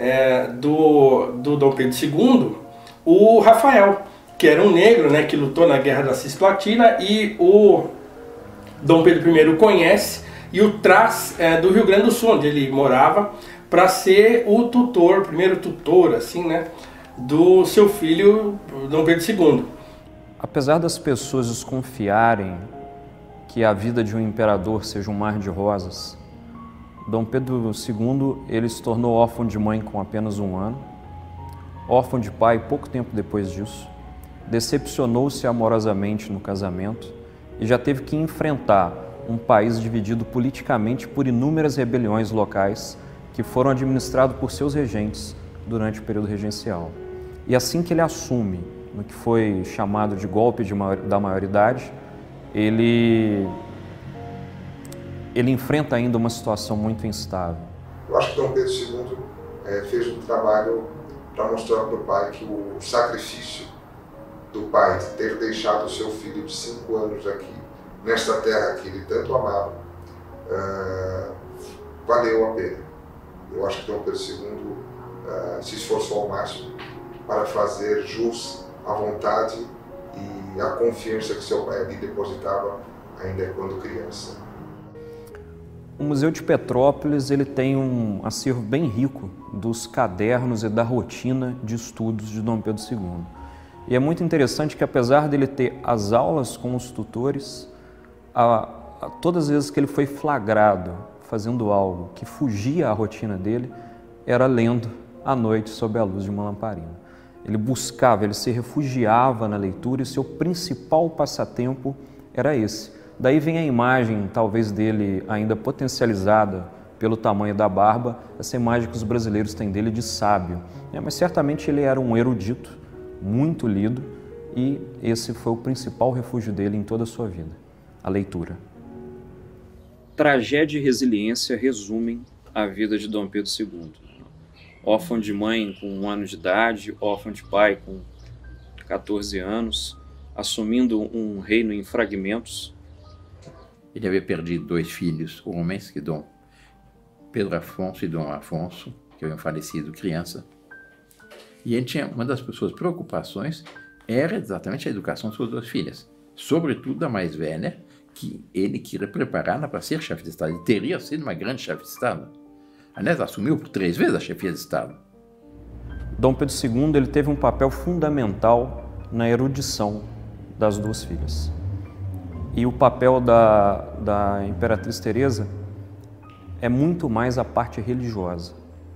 do Dom Pedro II o Rafael, que era um negro, né, que lutou na Guerra da Cisplatina, e o Dom Pedro I o conhece e o traz do Rio Grande do Sul, onde ele morava, para ser o tutor, o primeiro tutor, assim, né, do seu filho, Dom Pedro II. Apesar das pessoas desconfiarem que a vida de um imperador seja um mar de rosas, Dom Pedro II ele se tornou órfão de mãe com apenas 1 ano, órfão de pai pouco tempo depois disso, decepcionou-se amorosamente no casamento e já teve que enfrentar um país dividido politicamente por inúmeras rebeliões locais que foram administrados por seus regentes durante o período regencial. E assim que ele assume, no que foi chamado de golpe da maioridade, ele enfrenta ainda uma situação muito instável. Eu acho que Dom Pedro II fez um trabalho para mostrar para o pai que o sacrifício do pai de ter deixado o seu filho de 5 anos aqui, nesta terra que ele tanto amava, valeu a pena. Eu acho que Dom Pedro II se esforçou ao máximo para fazer jus à vontade e à confiança que seu pai ali depositava ainda quando criança. O Museu de Petrópolis ele tem um acervo bem rico dos cadernos e da rotina de estudos de Dom Pedro II. E é muito interessante que, apesar dele ter as aulas com os tutores, todas as vezes que ele foi flagrado fazendo algo que fugia à rotina dele, era lendo à noite sob a luz de uma lamparina. Ele buscava, ele se refugiava na leitura e seu principal passatempo era esse. Daí vem a imagem, talvez dele ainda potencializada pelo tamanho da barba, essa imagem que os brasileiros têm dele de sábio. Mas certamente ele era um erudito, muito lido, e esse foi o principal refúgio dele em toda a sua vida, a leitura. Tragédia e resiliência resumem a vida de Dom Pedro II. Órfão de mãe com 1 ano de idade, órfão de pai com 14 anos, assumindo um reino em fragmentos. Ele havia perdido 2 filhos homens, que Dom Pedro Afonso e Dom Afonso, que haviam falecido criança. E ele tinha, uma das suas preocupações era exatamente a educação de suas 2 filhas, sobretudo da mais velha, que ele queria preparar para ser chefe de Estado. Ele teria sido uma grande chefe de Estado. Aliás, assumiu por 3 vezes a chefia de Estado. Dom Pedro II ele teve um papel fundamental na erudição das 2 filhas. E o papel da Imperatriz Teresa é muito mais a parte religiosa.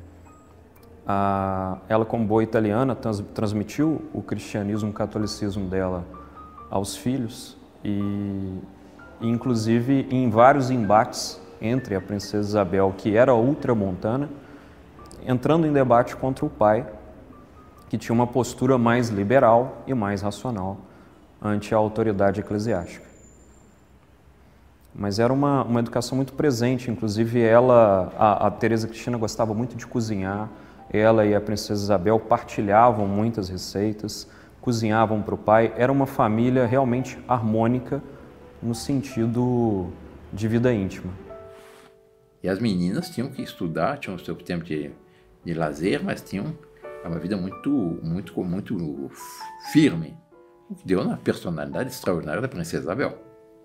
Ela, como boa italiana, transmitiu o cristianismo, o catolicismo dela aos filhos e inclusive em vários embates entre a princesa Isabel, que era ultramontana, entrando em debate contra o pai, que tinha uma postura mais liberal e mais racional ante a autoridade eclesiástica. Mas era uma educação muito presente, inclusive a Teresa Cristina gostava muito de cozinhar, ela e a princesa Isabel partilhavam muitas receitas, cozinhavam para o pai, era uma família realmente harmônica no sentido de vida íntima. E as meninas tinham que estudar, tinham o seu tempo de lazer, mas tinham uma vida muito firme. Deu na personalidade extraordinária da princesa Isabel.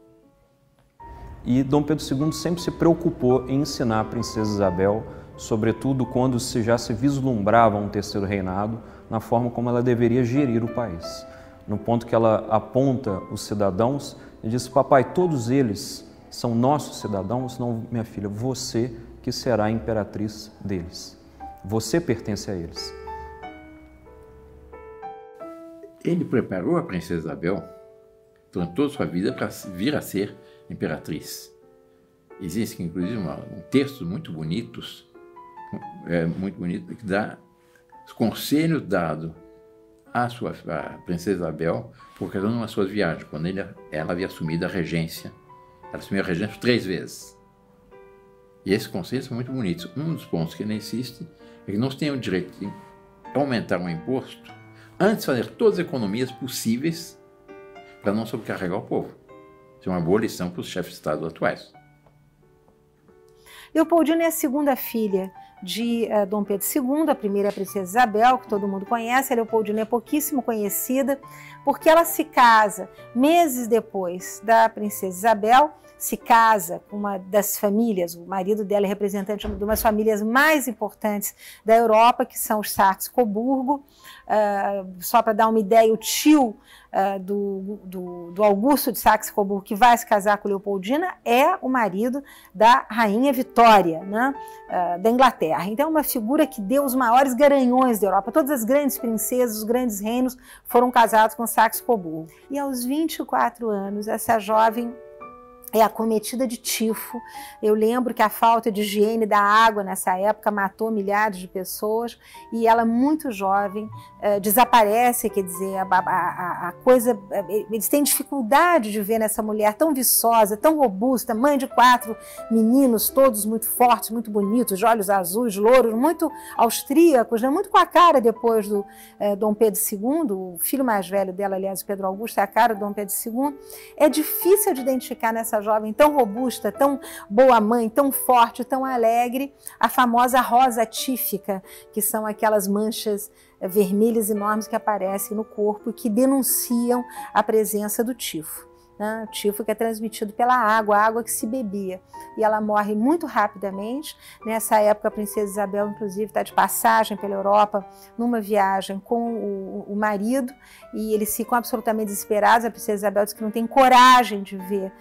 E Dom Pedro II sempre se preocupou em ensinar a princesa Isabel, sobretudo quando já se vislumbrava um terceiro reinado, na forma como ela deveria gerir o país. No ponto que ela aponta os cidadãos e diz: papai, todos eles são nossos cidadãos, não, minha filha, você que será a imperatriz deles. Você pertence a eles. Ele preparou a princesa Isabel durante toda a sua vida para vir a ser imperatriz. Existem, inclusive, textos muito bonitos, que dá os conselhos dados à princesa Isabel por causa de uma das suas viagens, quando ela havia assumido a regência. Ela assumiu a regência 3 vezes. E esses conselhos são muito bonitos. Um dos pontos que ele insiste é que nós temos o direito de aumentar um imposto antes de fazer todas as economias possíveis para não sobrecarregar o povo. Isso é uma boa lição para os chefes de Estado atuais. Leopoldina é a segunda filha de Dom Pedro II, a primeira é a princesa Isabel, que todo mundo conhece. A Leopoldina é pouquíssimo conhecida, porque ela se casa meses depois da princesa Isabel, se casa com uma das famílias, o marido dela é representante de umas famílias mais importantes da Europa, que são os Saxe-Coburgo. Só para dar uma ideia, o tio do Augusto de Saxe-Coburgo, que vai se casar com Leopoldina, é o marido da rainha Vitória, né, da Inglaterra. Então é uma figura que deu os maiores garanhões da Europa. Todas as grandes princesas, os grandes reinos foram casados com Saxe-Coburgo. E aos 24 anos, essa jovem é acometida de tifo. Eu lembro que a falta de higiene da água nessa época matou milhares de pessoas, e ela, muito jovem, desaparece. Quer dizer, a coisa, eles têm dificuldade de ver nessa mulher tão viçosa, tão robusta, mãe de 4 meninos, todos muito fortes, muito bonitos, de olhos azuis, louros, muito austríacos, né? Muito com a cara depois do Dom Pedro II, o filho mais velho dela, aliás, Pedro Augusto, é a cara do Dom Pedro II. É difícil de identificar nessa jovem tão robusta, tão boa mãe, tão forte, tão alegre, a famosa rosa tífica, que são aquelas manchas vermelhas enormes que aparecem no corpo e que denunciam a presença do tifo. O tifo que é transmitido pela água, a água que se bebia. E ela morre muito rapidamente. Nessa época, a princesa Isabel, inclusive, está de passagem pela Europa, numa viagem com o marido, e eles ficam absolutamente desesperados. A princesa Isabel diz que não tem coragem de ver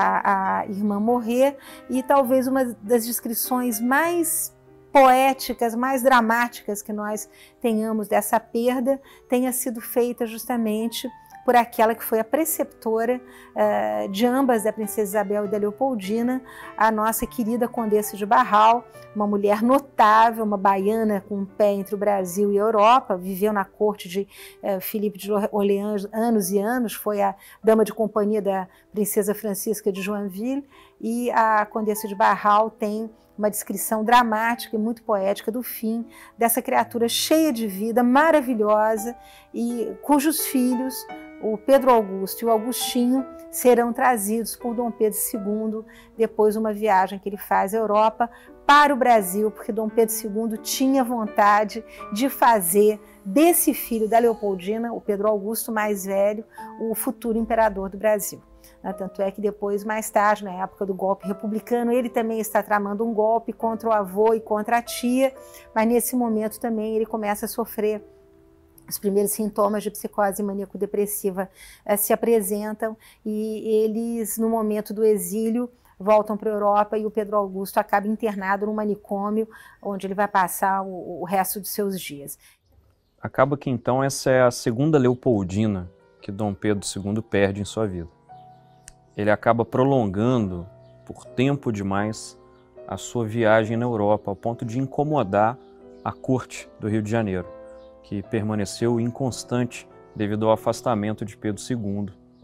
a irmã morrer, e talvez uma das descrições mais poéticas, mais dramáticas que nós tenhamos dessa perda tenha sido feita justamente por aquela que foi a preceptora de ambas, da princesa Isabel e da Leopoldina, a nossa querida Condessa de Barral, uma mulher notável, uma baiana com um pé entre o Brasil e a Europa, viveu na corte de Filipe de Orleans anos e anos, foi a dama de companhia da princesa Francisca de Joinville, e a Condessa de Barral tem uma descrição dramática e muito poética do fim dessa criatura cheia de vida, maravilhosa, e cujos filhos, o Pedro Augusto e o Augustinho, serão trazidos por Dom Pedro II depois de uma viagem que ele faz à Europa para o Brasil, porque Dom Pedro II tinha vontade de fazer desse filho da Leopoldina, o Pedro Augusto mais velho, o futuro imperador do Brasil. Tanto é que depois, mais tarde, na época do golpe republicano, ele também está tramando um golpe contra o avô e contra a tia, mas nesse momento também ele começa a sofrer. Os primeiros sintomas de psicose maníaco-depressiva se apresentam, e eles, no momento do exílio, voltam para a Europa, e o Pedro Augusto acaba internado num manicômio, onde ele vai passar o resto dos seus dias. Acaba que então essa é a segunda Leopoldina que Dom Pedro II perde em sua vida. Ele acaba prolongando por tempo demais a sua viagem na Europa, ao ponto de incomodar a corte do Rio de Janeiro, que permaneceu inconstante devido ao afastamento de Pedro II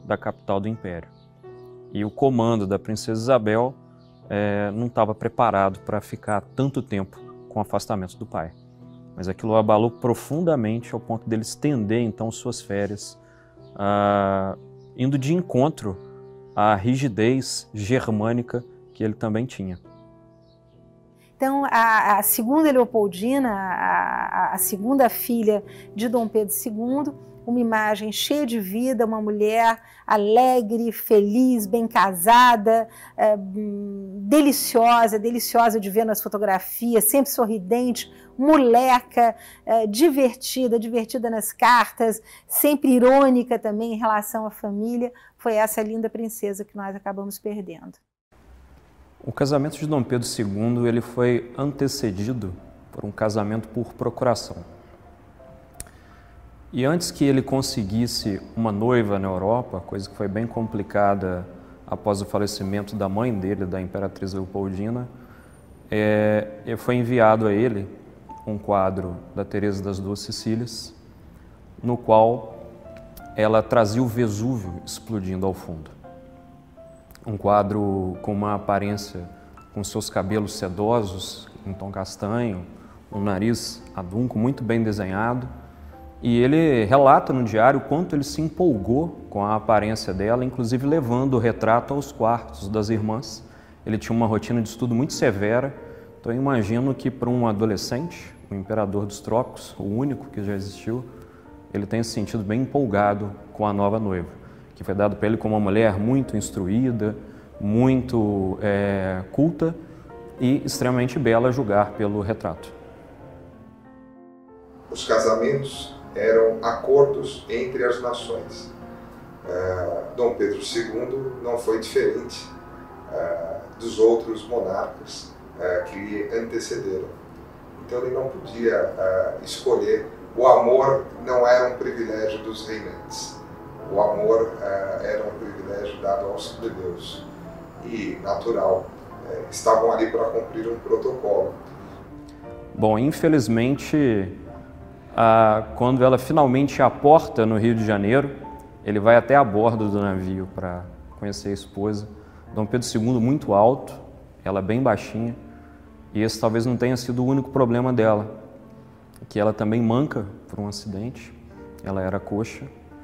da capital do império. E o comando da princesa Isabel não estava preparado para ficar tanto tempo com o afastamento do pai. Mas aquilo abalou profundamente ao ponto dele estender então suas férias, indo de encontro à rigidez germânica que ele também tinha. Então, a segunda Leopoldina, a segunda filha de Dom Pedro II, uma imagem cheia de vida, uma mulher alegre, feliz, bem casada, deliciosa de ver nas fotografias, sempre sorridente, moleca, divertida nas cartas, sempre irônica também em relação à família. Foi essa linda princesa que nós acabamos perdendo. O casamento de Dom Pedro II ele foi antecedido por um casamento por procuração. E antes que ele conseguisse uma noiva na Europa, coisa que foi bem complicada após o falecimento da mãe dele, da Imperatriz Leopoldina, foi enviado a ele um quadro da Teresa das Duas Sicílias, no qual ela trazia o Vesúvio explodindo ao fundo. Um quadro com uma aparência, com seus cabelos sedosos, em tom castanho, um nariz adunco, muito bem desenhado. E ele relata no diário o quanto ele se empolgou com a aparência dela, inclusive levando o retrato aos quartos das irmãs. Ele tinha uma rotina de estudo muito severa, então eu imagino que para um adolescente, o imperador dos trópicos, o único que já existiu, ele tenha se sentido bem empolgado com a nova noiva, que foi dado para ele como uma mulher muito instruída, muito culta e extremamente bela a julgar pelo retrato. Os casamentos eram acordos entre as nações. Dom Pedro II não foi diferente dos outros monarcas que lhe antecederam. Então ele não podia escolher. O amor não era um privilégio dos reinantes. O amor era um privilégio dado aos plebeus. E, natural, estavam ali para cumprir um protocolo. Bom, infelizmente, quando ela finalmente aporta no Rio de Janeiro, ele vai até a bordo do navio para conhecer a esposa. Dom Pedro II muito alto, ela bem baixinha, e esse talvez não tenha sido o único problema dela, que ela também manca por um acidente, ela era coxa,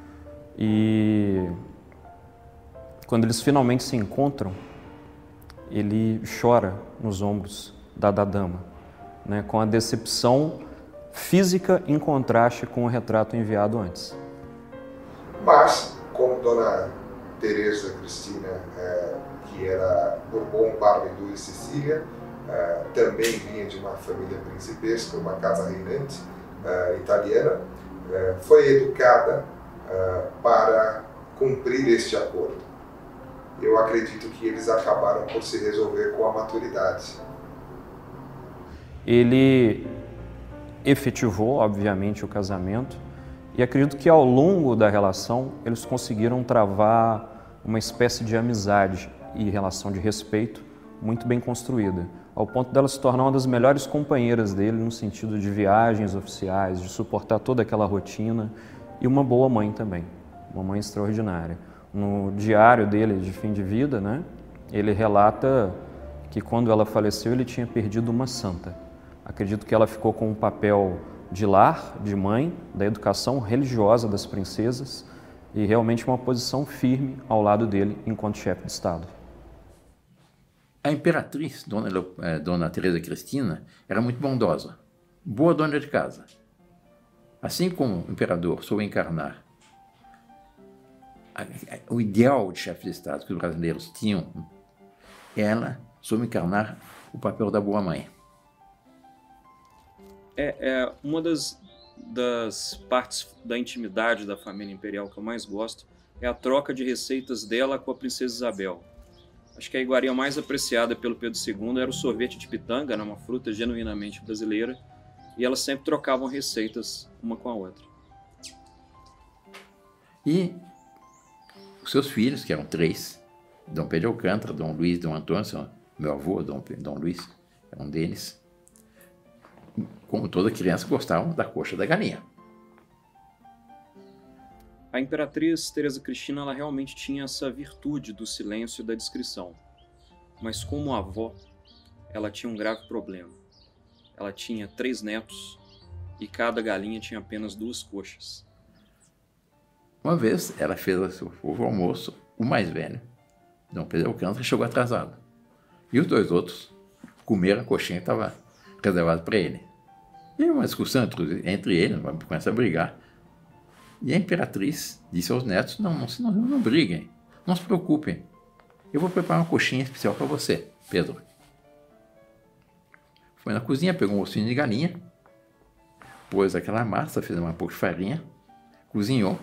e quando eles finalmente se encontram, ele chora nos ombros da dama, né, com a decepção física em contraste com o retrato enviado antes. Mas, como Dona Teresa Cristina, que era Bourbon, Parma e Sicília, também vinha de uma família principesca, uma casa reinante italiana, foi educada para cumprir este acordo. Eu acredito que eles acabaram por se resolver com a maturidade. Ele efetivou, obviamente, o casamento e acredito que ao longo da relação eles conseguiram travar uma espécie de amizade e relação de respeito muito bem construída, ao ponto dela se tornar uma das melhores companheiras dele no sentido de viagens oficiais, de suportar toda aquela rotina, e uma boa mãe também, uma mãe extraordinária. No diário dele de fim de vida, né, ele relata que quando ela faleceu ele tinha perdido uma santa. Acredito que ela ficou com um papel de lar, de mãe, da educação religiosa das princesas e realmente uma posição firme ao lado dele enquanto chefe de Estado. A imperatriz, Dona Teresa Cristina, era muito bondosa, boa dona de casa. Assim como o imperador soube encarnar o ideal de chefe de Estado que os brasileiros tinham, ela soube encarnar o papel da boa mãe. Uma das partes da intimidade da família imperial que eu mais gosto é a troca de receitas dela com a princesa Isabel. Acho que a iguaria mais apreciada pelo Pedro II era o sorvete de pitanga, uma fruta genuinamente brasileira, e elas sempre trocavam receitas uma com a outra. E os seus filhos, que eram 3, Dom Pedro de Alcântara, Dom Luís, Dom Antônio, meu avô, Dom Luís, era um deles, como toda criança, gostavam da coxa da galinha. A imperatriz Teresa Cristina ela realmente tinha essa virtude do silêncio e da discrição. Mas como avó, ela tinha um grave problema. Ela tinha 3 netos e cada galinha tinha apenas 2 coxas. Uma vez ela fez o almoço, o mais velho, Dom Pedro Alcântara, chegou atrasado. E os 2 outros comeram a coxinha que estava reservada para ele. E uma discussão entre eles, começa a brigar. E a imperatriz disse aos netos, não briguem, não se preocupem. Eu vou preparar uma coxinha especial para você, Pedro. Foi na cozinha, pegou um ossinho de galinha, pôs aquela massa, fez uma pouco de farinha, cozinhou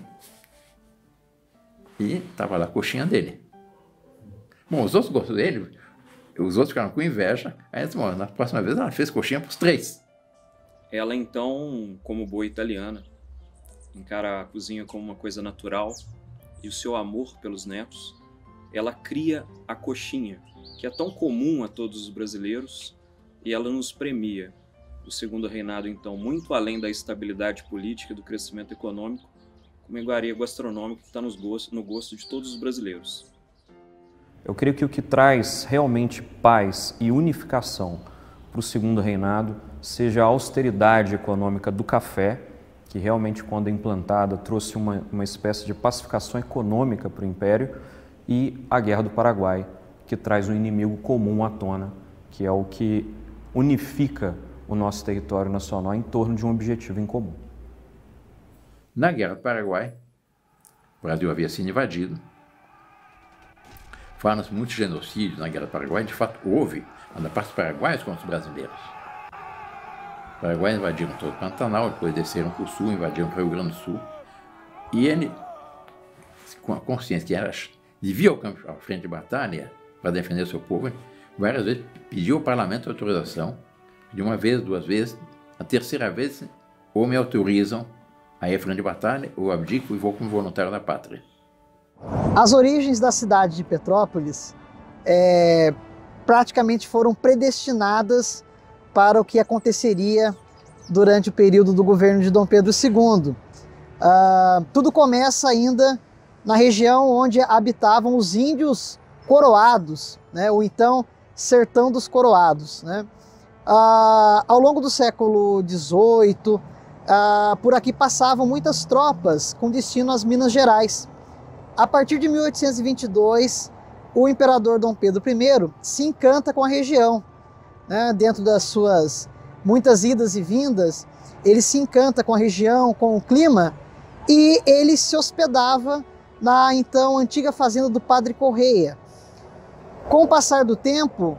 e estava lá a coxinha dele. Bom, os outros gostou dele, os outros ficaram com inveja, aí na próxima vez ela fez coxinha para os 3. Ela então, como boa italiana, encara a cozinha como uma coisa natural e o seu amor pelos netos, ela cria a coxinha, que é tão comum a todos os brasileiros, e ela nos premia. O segundo reinado, então, muito além da estabilidade política e do crescimento econômico, como iguaria gastronômica que está no gosto de todos os brasileiros. Eu creio que o que traz realmente paz e unificação para o segundo reinado seja a austeridade econômica do café, que realmente, quando implantada, trouxe uma espécie de pacificação econômica para o Império, e a Guerra do Paraguai, que traz um inimigo comum à tona, que é o que unifica o nosso território nacional em torno de um objetivo em comum. Na Guerra do Paraguai, o Brasil havia sido invadido. Falam-se muitos genocídios na Guerra do Paraguai, de fato houve, da parte dos paraguaios contra os brasileiros. Os paraguaios invadiram todo o Pantanal, depois desceram para o sul, invadiram para o Rio Grande do Sul. E ele, com a consciência que devia à frente de batalha para defender o seu povo, várias vezes pediu ao parlamento autorização, de 1 vez, 2 vezes, a 3ª vez, ou me autorizam a ir à frente de batalha, ou abdico e vou como voluntário da pátria. As origens da cidade de Petrópolis praticamente foram predestinadas para o que aconteceria durante o período do governo de Dom Pedro II. Tudo começa ainda na região onde habitavam os índios coroados, né, ou então sertão dos coroados, né? Ao longo do século XVIII, por aqui passavam muitas tropas com destino às Minas Gerais. A partir de 1822, o imperador Dom Pedro I se encanta com a região, né? Dentro das suas muitas idas e vindas, ele se encanta com a região, com o clima, e ele se hospedava na então antiga fazenda do Padre Correia. Com o passar do tempo,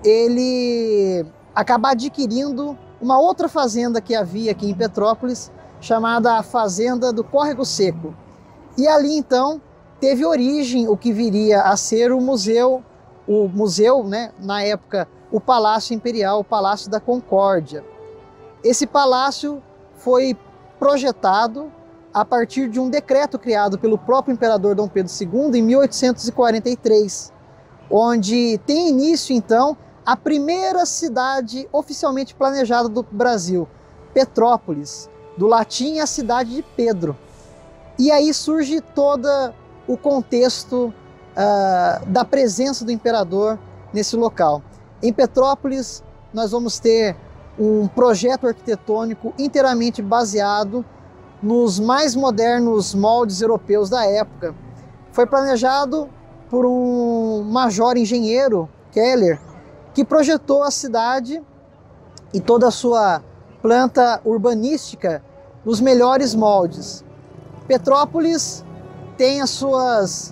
ele acaba adquirindo uma outra fazenda que havia aqui em Petrópolis, chamada a Fazenda do Córrego Seco. E ali então teve origem o que viria a ser o museu, né, na época, o Palácio Imperial, o Palácio da Concórdia. Esse palácio foi projetado a partir de um decreto criado pelo próprio imperador Dom Pedro II em 1843, onde tem início então a primeira cidade oficialmente planejada do Brasil, Petrópolis, do latim a cidade de Pedro. E aí surge todo o contexto da presença do imperador nesse local. Em Petrópolis, nós vamos ter um projeto arquitetônico inteiramente baseado nos mais modernos moldes europeus da época. Foi planejado por um major engenheiro, Keller, que projetou a cidade e toda a sua planta urbanística nos melhores moldes. Petrópolis tem as suas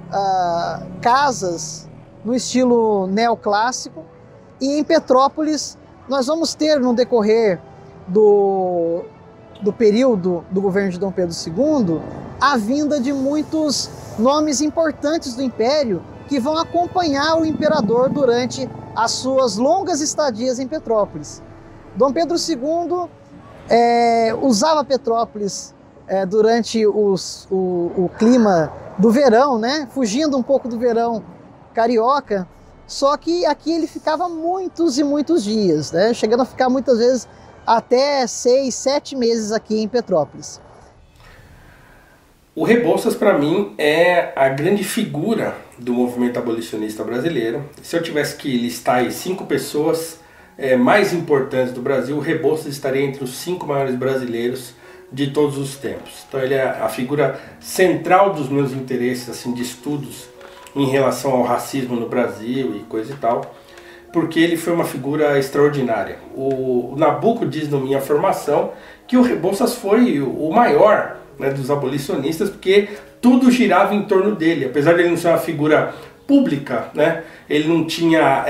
casas no estilo neoclássico, e em Petrópolis nós vamos ter, no decorrer do período do governo de Dom Pedro II, a vinda de muitos nomes importantes do Império que vão acompanhar o imperador durante as suas longas estadias em Petrópolis. Dom Pedro II usava Petrópolis durante o clima do verão, né? Fugindo um pouco do verão carioca, só que aqui ele ficava muitos e muitos dias, né? Chegando a ficar muitas vezes até 6, 7 meses aqui em Petrópolis. O Rebouças, para mim, é a grande figura do movimento abolicionista brasileiro. Se eu tivesse que listar aí 5 pessoas mais importantes do Brasil, o Rebouças estaria entre os 5 maiores brasileiros de todos os tempos. Então ele é a figura central dos meus interesses assim, de estudos em relação ao racismo no Brasil e coisa e tal, porque ele foi uma figura extraordinária. O Nabuco diz na minha formação que o Rebouças foi o maior, né, dos abolicionistas, porque tudo girava em torno dele. Apesar de ele não ser uma figura pública, né, ele não tinha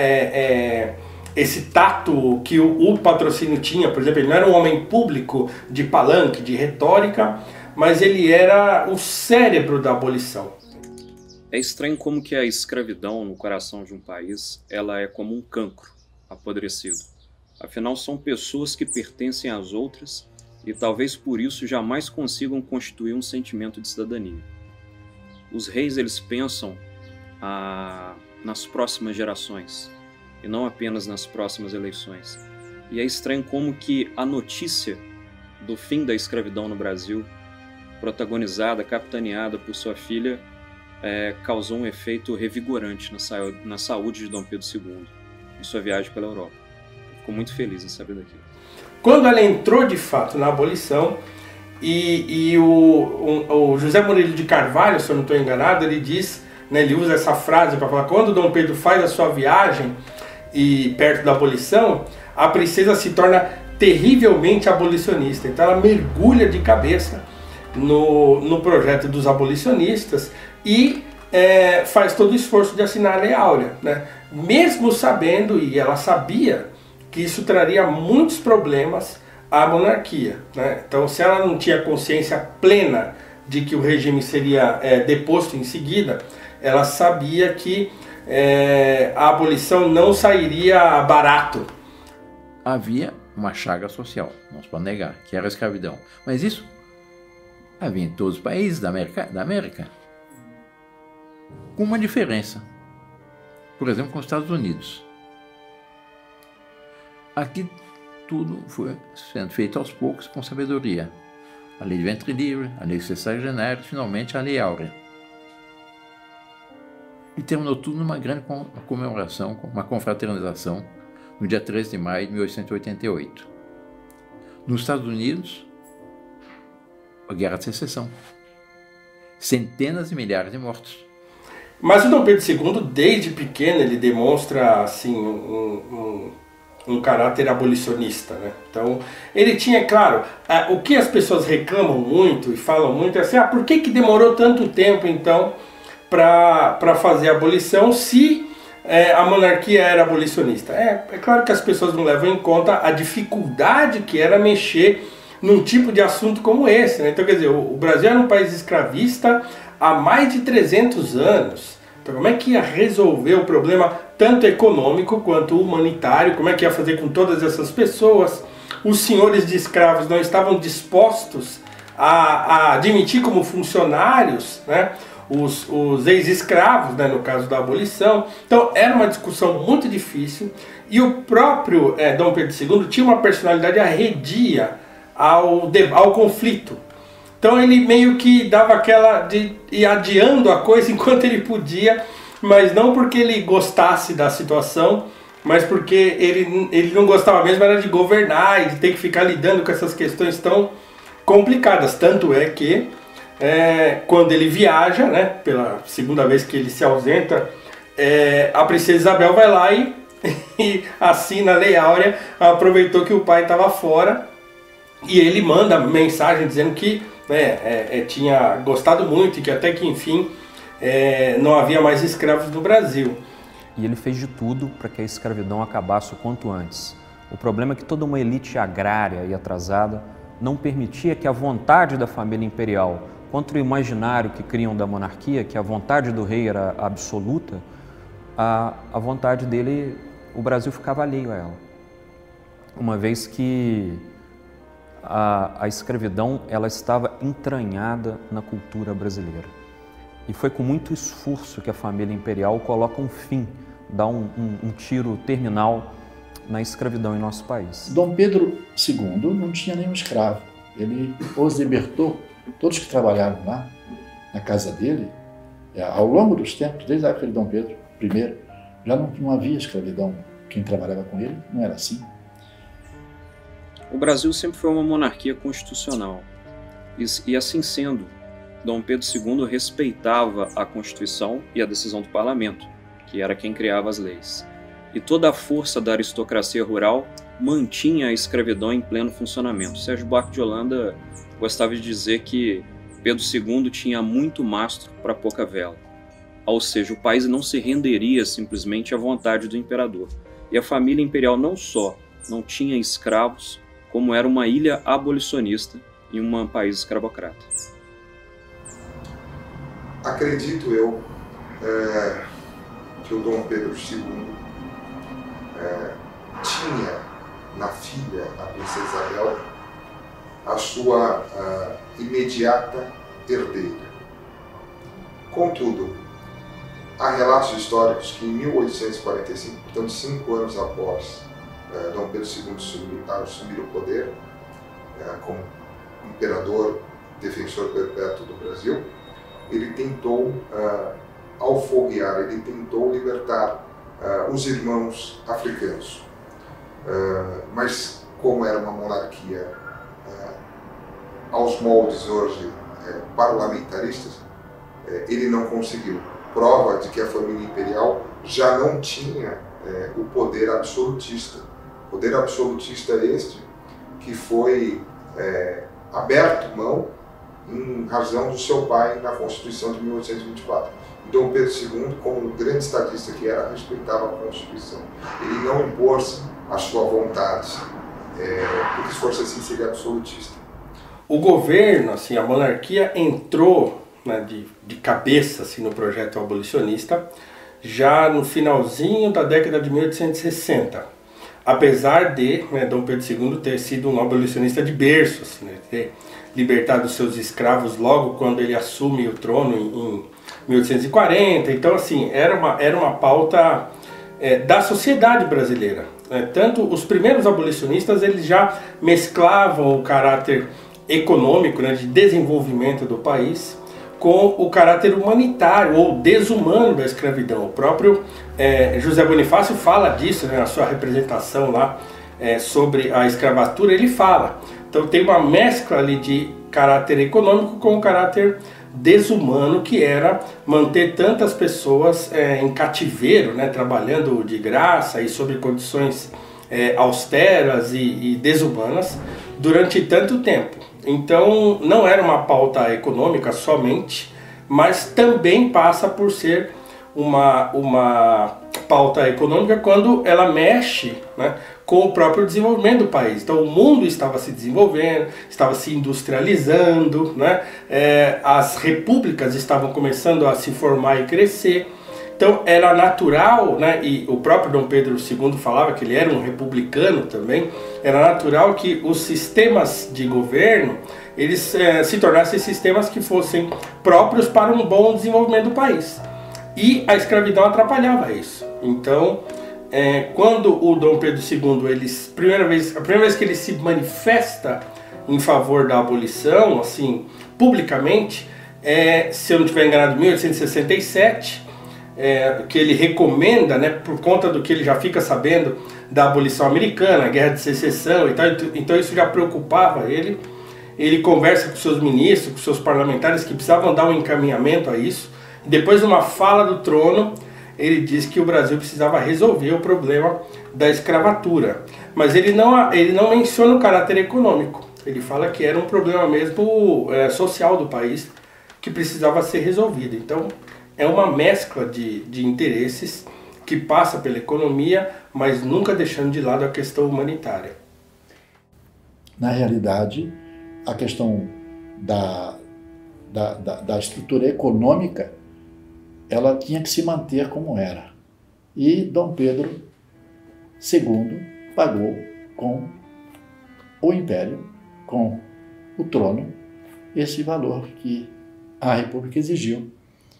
esse tato que o Patrocínio tinha. Por exemplo, ele não era um homem público de palanque, de retórica, mas ele era o cérebro da abolição. É estranho como que a escravidão no coração de um país, ela é como um cancro apodrecido. Afinal, são pessoas que pertencem às outras e talvez por isso jamais consigam constituir um sentimento de cidadania. Os reis, eles pensam nas próximas gerações e não apenas nas próximas eleições. E é estranho como que a notícia do fim da escravidão no Brasil, protagonizada, capitaneada por sua filha, causou um efeito revigorante na saúde de Dom Pedro II em sua viagem pela Europa. Ficou muito feliz em saber daquilo. Quando ela entrou de fato na abolição, e o José Murilo de Carvalho, se eu não estou enganado, ele diz, né, ele usa essa frase para falar, quando Dom Pedro faz a sua viagem e perto da abolição, a princesa se torna terrivelmente abolicionista. Então ela mergulha de cabeça no projeto dos abolicionistas e faz todo o esforço de assinar a Lei Áurea, né? Mesmo sabendo, e ela sabia, que isso traria muitos problemas à monarquia, né? Então, se ela não tinha consciência plena de que o regime seria deposto em seguida, ela sabia que a abolição não sairia barato. Havia uma chaga social, não se pode negar, que era a escravidão. Mas isso havia em todos os países da América. Com uma diferença. Por exemplo, com os Estados Unidos. Aqui tudo foi sendo feito aos poucos com sabedoria. A lei de ventre livre, a lei sexagenária, finalmente a Lei Áurea. E terminou tudo numa grande comemoração, uma confraternização, no dia 13 de maio de 1888. Nos Estados Unidos, a Guerra de Secessão. Centenas de milhares de mortos. Mas o Dom Pedro II, desde pequeno, ele demonstra assim, um caráter abolicionista, né? Então, ele tinha, claro, o que as pessoas reclamam muito e falam muito é assim, por que demorou tanto tempo, então, para fazer a abolição, se a monarquia era abolicionista? É claro que as pessoas não levam em conta a dificuldade que era mexer num tipo de assunto como esse, né? Então, quer dizer, o Brasil era um país escravista há mais de 300 anos. Então, como é que ia resolver o problema tanto econômico quanto humanitário? Como é que ia fazer com todas essas pessoas? Os senhores de escravos não estavam dispostos a admitir como funcionários, né, os ex-escravos, né, no caso da abolição. Então, era uma discussão muito difícil e o próprio Dom Pedro II tinha uma personalidade arredia ao conflito. Então ele meio que dava aquela de ir adiando a coisa enquanto ele podia, mas não porque ele gostasse da situação, mas porque ele não gostava mesmo era de governar e de ter que ficar lidando com essas questões tão complicadas. Tanto é que quando ele viaja, né, pela segunda vez que ele se ausenta, a princesa Isabel vai lá e assina a Lei Áurea, aproveitou que o pai estava fora e ele manda mensagem dizendo que tinha gostado muito e que até que enfim não havia mais escravos no Brasil. E ele fez de tudo para que a escravidão acabasse o quanto antes. O problema é que toda uma elite agrária e atrasada não permitia que a vontade da família imperial, contra o imaginário que criam da monarquia, que a vontade do rei era absoluta, a vontade dele, o Brasil ficava alheio a ela. Uma vez que a escravidão ela estava entranhada na cultura brasileira. E foi com muito esforço que a família imperial coloca um fim, dá um tiro terminal na escravidão em nosso país. Dom Pedro II não tinha nenhum escravo. Ele os libertou, todos que trabalharam lá, na casa dele, ao longo dos tempos, desde a época de Dom Pedro I, já não havia escravidão. Quem trabalhava com ele não era assim. O Brasil sempre foi uma monarquia constitucional. E assim sendo, Dom Pedro II respeitava a Constituição e a decisão do parlamento, que era quem criava as leis. E toda a força da aristocracia rural mantinha a escravidão em pleno funcionamento. Sérgio Buarque de Holanda gostava de dizer que Pedro II tinha muito mastro para pouca vela. Ou seja, o país não se renderia simplesmente à vontade do imperador. E a família imperial não só não tinha escravos, como era uma ilha abolicionista em um país escravocrata. Acredito eu que o Dom Pedro II tinha na filha, a princesa Isabel, a sua imediata herdeira. Contudo, há relatos históricos que em 1845, portanto 5 anos após Dom Pedro II assumir o poder como imperador, defensor perpétuo do Brasil, ele tentou alforriar, ele tentou libertar os irmãos africanos. Mas como era uma monarquia aos moldes hoje parlamentaristas, ele não conseguiu. Prova de que a família imperial já não tinha o poder absolutista. Poder absolutista este que foi aberto mão em razão do seu pai na Constituição de 1824. Dom Pedro II, como um grande estadista que era, respeitava a Constituição. Ele não impôs a sua vontade, porque se fosse assim seria absolutista. O governo, assim, a monarquia entrou, né, de cabeça assim, no projeto abolicionista já no finalzinho da década de 1860. Apesar de Dom Pedro II ter sido um abolicionista de berço, assim, né, ter libertado seus escravos logo quando ele assume o trono em 1840. Então, assim, era uma pauta da sociedade brasileira. Tanto os primeiros abolicionistas, eles já mesclavam o caráter econômico, né, de desenvolvimento do país, com o caráter humanitário ou desumano da escravidão. O próprio José Bonifácio fala disso, né, na sua representação lá sobre a escravatura, ele fala. Então tem uma mescla ali de caráter econômico com o caráter desumano, que era manter tantas pessoas em cativeiro, né, trabalhando de graça e sob condições austeras e desumanas durante tanto tempo. Então não era uma pauta econômica somente, mas também passa por ser uma pauta econômica quando ela mexe, né, com o próprio desenvolvimento do país. Então o mundo estava se desenvolvendo, estava se industrializando, né, as repúblicas estavam começando a se formar e crescer. Então era natural, né, e o próprio Dom Pedro II falava que ele era um republicano também, era natural que os sistemas de governo eles se tornassem sistemas que fossem próprios para um bom desenvolvimento do país. E a escravidão atrapalhava isso. Então, quando o Dom Pedro II, a primeira vez que ele se manifesta em favor da abolição, assim, publicamente, se eu não estiver enganado, em 1867, que ele recomenda, né, por conta do que ele já fica sabendo da abolição americana, a Guerra de Secessão e tal, então isso já preocupava ele. Ele conversa com seus ministros, com seus parlamentares que precisavam dar um encaminhamento a isso. Depois de uma fala do trono, ele diz que o Brasil precisava resolver o problema da escravatura. Mas ele não menciona o caráter econômico. Ele fala que era um problema mesmo social do país que precisava ser resolvido. Então é uma mescla de interesses que passa pela economia, mas nunca deixando de lado a questão humanitária. Na realidade, a questão da estrutura econômica, ela tinha que se manter como era. E Dom Pedro II pagou com o Império, com o trono, esse valor que a República exigiu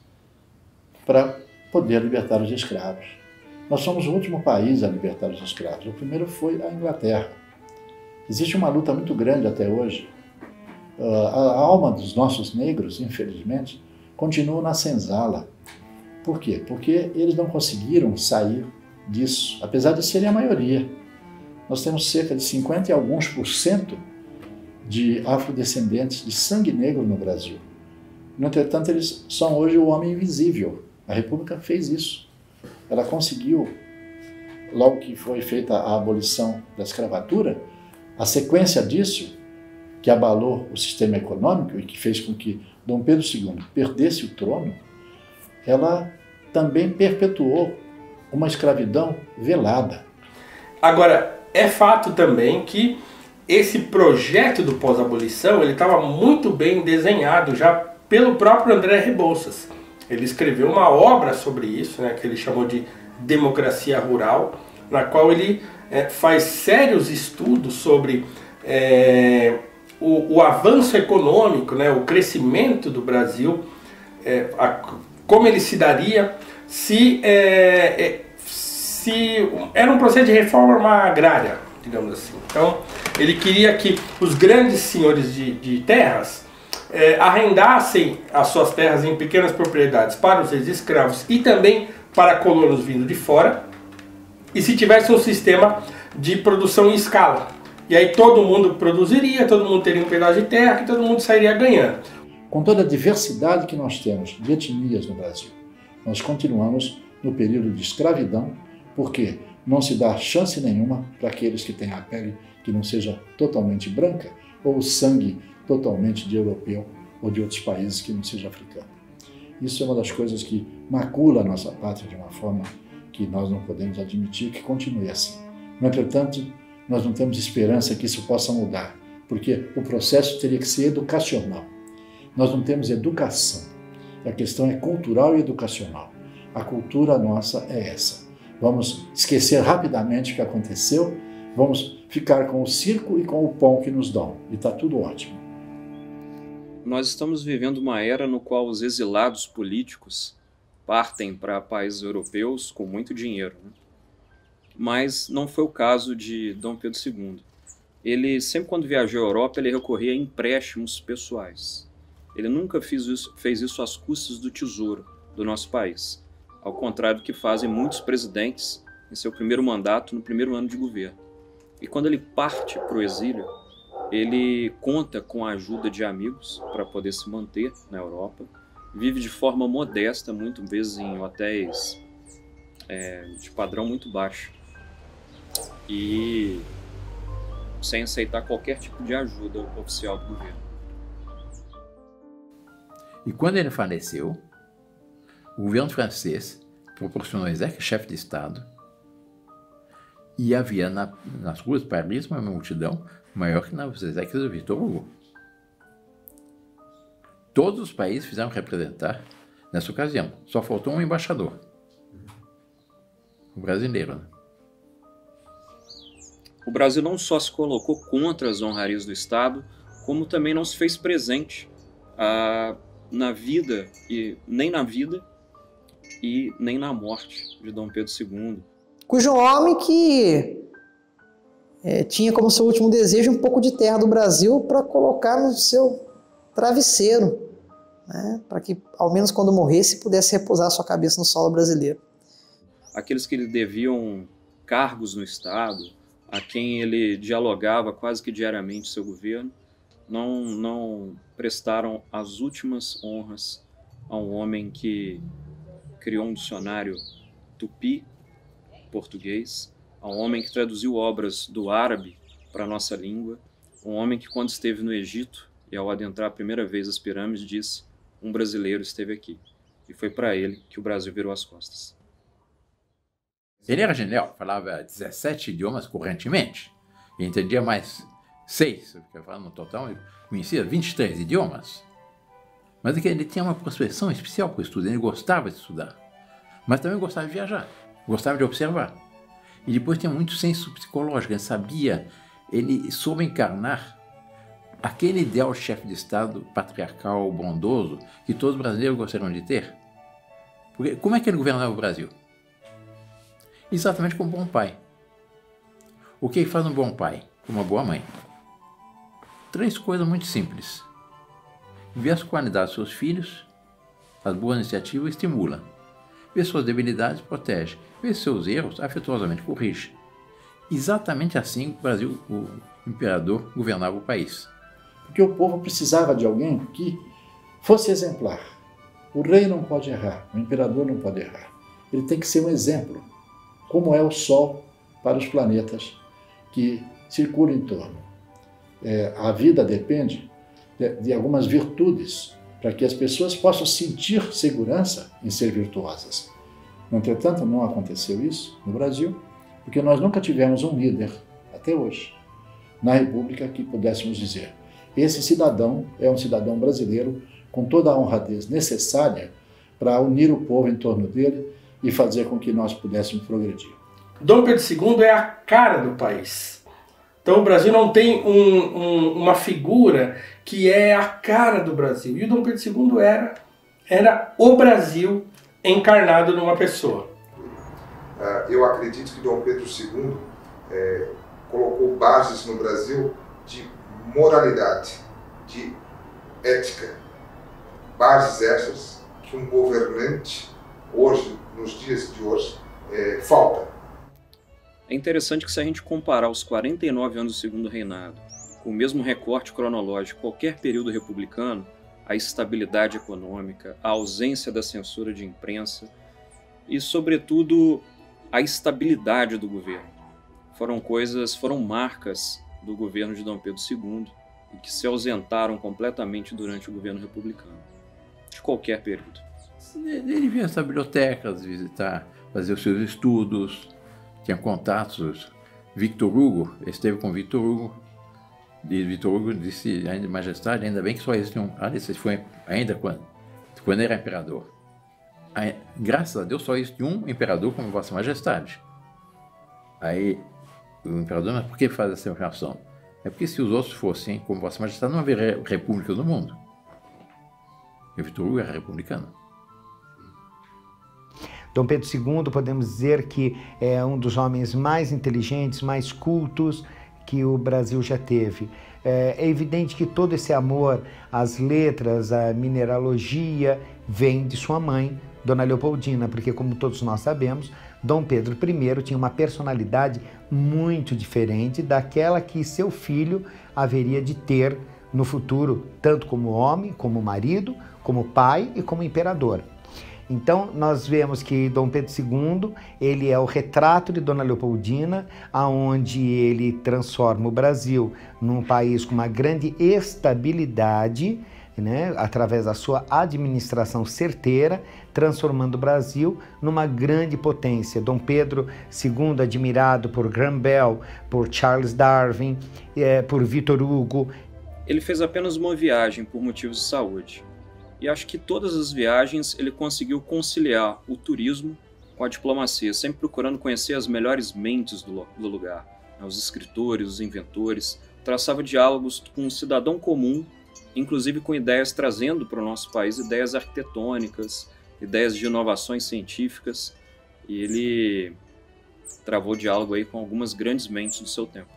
para poder libertar os escravos. Nós somos o último país a libertar os escravos. O primeiro foi a Inglaterra. Existe uma luta muito grande até hoje. A alma dos nossos negros, infelizmente, continuam na senzala. Por quê? Porque eles não conseguiram sair disso, apesar de serem a maioria. Nós temos cerca de 50 e alguns % de afrodescendentes de sangue negro no Brasil. No entretanto, eles são hoje o homem invisível. A República fez isso. Ela conseguiu, logo que foi feita a abolição da escravatura, a sequência disso, que abalou o sistema econômico e que fez com que Dom Pedro II perdesse o trono, ela também perpetuou uma escravidão velada. Agora, é fato também que esse projeto do pós-abolição ele estava muito bem desenhado já pelo próprio André Rebouças. Ele escreveu uma obra sobre isso, né, que ele chamou de Democracia Rural, na qual ele faz sérios estudos sobre o avanço econômico, né, o crescimento do Brasil, como ele se daria se era um processo de reforma agrária, digamos assim. Então, ele queria que os grandes senhores de terras arrendassem as suas terras em pequenas propriedades para os ex-escravos e também para colonos vindo de fora, e se tivesse um sistema de produção em escala. E aí todo mundo produziria, todo mundo teria um pedaço de terra e todo mundo sairia ganhando. Com toda a diversidade que nós temos de etnias no Brasil, nós continuamos no período de escravidão, porque não se dá chance nenhuma para aqueles que têm a pele que não seja totalmente branca ou o sangue totalmente de europeu ou de outros países que não seja africano. Isso é uma das coisas que macula a nossa pátria de uma forma que nós não podemos admitir que continue assim. No entretanto, nós não temos esperança que isso possa mudar, porque o processo teria que ser educacional. Nós não temos educação. A questão é cultural e educacional. A cultura nossa é essa. Vamos esquecer rapidamente o que aconteceu, vamos ficar com o circo e com o pão que nos dão, e está tudo ótimo. Nós estamos vivendo uma era no qual os exilados políticos partem para países europeus com muito dinheiro, né? Mas não foi o caso de Dom Pedro II. Ele, sempre quando viajou à Europa, ele recorria a empréstimos pessoais. Ele nunca fez isso às custas do tesouro do nosso país, ao contrário do que fazem muitos presidentes em seu primeiro mandato, no primeiro ano de governo. E quando ele parte para o exílio, ele conta com a ajuda de amigos para poder se manter na Europa, vive de forma modesta, muitas vezes em hotéis de padrão muito baixo, e sem aceitar qualquer tipo de ajuda oficial do governo. E quando ele faleceu, o governo francês proporcionou ao chefe de Estado, e havia nas ruas de Paris uma multidão maior que nas exéquias do Victor Hugo. Todos os países fizeram representar nessa ocasião. Só faltou um embaixador. O brasileiro, né? O Brasil não só se colocou contra as honrarias do Estado, como também não se fez presente na vida, e nem na vida e nem na morte de Dom Pedro II. Cujo homem que tinha como seu último desejo um pouco de terra do Brasil para colocar no seu travesseiro, né? Para que, ao menos quando morresse, pudesse repousar sua cabeça no solo brasileiro. Aqueles que lhe deviam cargos no Estado, a quem ele dialogava quase que diariamente seu governo, não prestaram as últimas honras a um homem que criou um dicionário tupi, português, a um homem que traduziu obras do árabe para a nossa língua, um homem que, quando esteve no Egito e ao adentrar a primeira vez as pirâmides, disse: um brasileiro esteve aqui. E foi para ele que o Brasil virou as costas. Ele era genial, falava 17 idiomas correntemente, e entendia mais 6, no total, ele conhecia 23 idiomas. Mas ele tinha uma prospecção especial para o estudo, ele gostava de estudar, mas também gostava de viajar, gostava de observar. E depois tinha muito senso psicológico, ele soube encarnar aquele ideal chefe de Estado patriarcal, bondoso, que todos os brasileiros gostariam de ter. Porque como é que ele governava o Brasil? Exatamente como um bom pai. O que faz um bom pai? Uma boa mãe. 3 coisas muito simples: ver as qualidades dos seus filhos, As boas iniciativas estimula. Vê suas debilidades, protege. Vê seus erros, afetuosamente corrige. Exatamente assim o Brasil, o imperador, governava o país. Porque o povo precisava de alguém que fosse exemplar. O rei não pode errar, o imperador não pode errar. Ele tem que ser um exemplo, como é o Sol para os planetas que circulam em torno. A vida depende de algumas virtudes, para que as pessoas possam sentir segurança em ser virtuosas. No entretanto, não aconteceu isso no Brasil, porque nós nunca tivemos um líder, até hoje, na República que pudéssemos dizer: esse cidadão é um cidadão brasileiro com toda a honradez necessária para unir o povo em torno dele e fazer com que nós pudéssemos progredir. Dom Pedro II é a cara do país. Então o Brasil não tem uma figura que é a cara do Brasil. E o Dom Pedro II era o Brasil encarnado numa pessoa. Eu acredito que Dom Pedro II colocou bases no Brasil de moralidade, de ética. Bases essas que um governante, hoje, nos dias de hoje, falta. É interessante que, se a gente comparar os 49 anos do segundo reinado com o mesmo recorte cronológico de qualquer período republicano, a estabilidade econômica, a ausência da censura de imprensa e, sobretudo, a estabilidade do governo. Foram marcas do governo de Dom Pedro II e que se ausentaram completamente durante o governo republicano, de qualquer período. Ele vinha às bibliotecas visitar, fazer os seus estudos, tinha contatos. Victor Hugo, esteve com Victor Hugo, e Victor Hugo disse: Majestade, ainda bem que só existe um. Esse foi ainda quando era imperador. Graças a Deus só existe um imperador como Vossa Majestade. Aí o imperador: mas por que faz essa afirmação? É porque se os outros fossem como Vossa Majestade, não haveria república no mundo. E Victor Hugo era republicano. Dom Pedro II, podemos dizer que é um dos homens mais inteligentes, mais cultos que o Brasil já teve. É evidente que todo esse amor às letras, à mineralogia, vem de sua mãe, Dona Leopoldina, porque, como todos nós sabemos, Dom Pedro I tinha uma personalidade muito diferente daquela que seu filho haveria de ter no futuro, tanto como homem, como marido, como pai e como imperador. Então, nós vemos que Dom Pedro II, ele é o retrato de Dona Leopoldina, aonde ele transforma o Brasil num país com uma grande estabilidade, né, através da sua administração certeira, transformando o Brasil numa grande potência. Dom Pedro II, admirado por Graham Bell, por Charles Darwin, por Victor Hugo. Ele fez apenas uma viagem por motivos de saúde. E acho que todas as viagens ele conseguiu conciliar o turismo com a diplomacia, sempre procurando conhecer as melhores mentes do lugar, né? Os escritores, os inventores. Traçava diálogos com um cidadão comum, inclusive com ideias, trazendo para o nosso país ideias arquitetônicas, ideias de inovações científicas. E ele travou diálogo aí com algumas grandes mentes do seu tempo.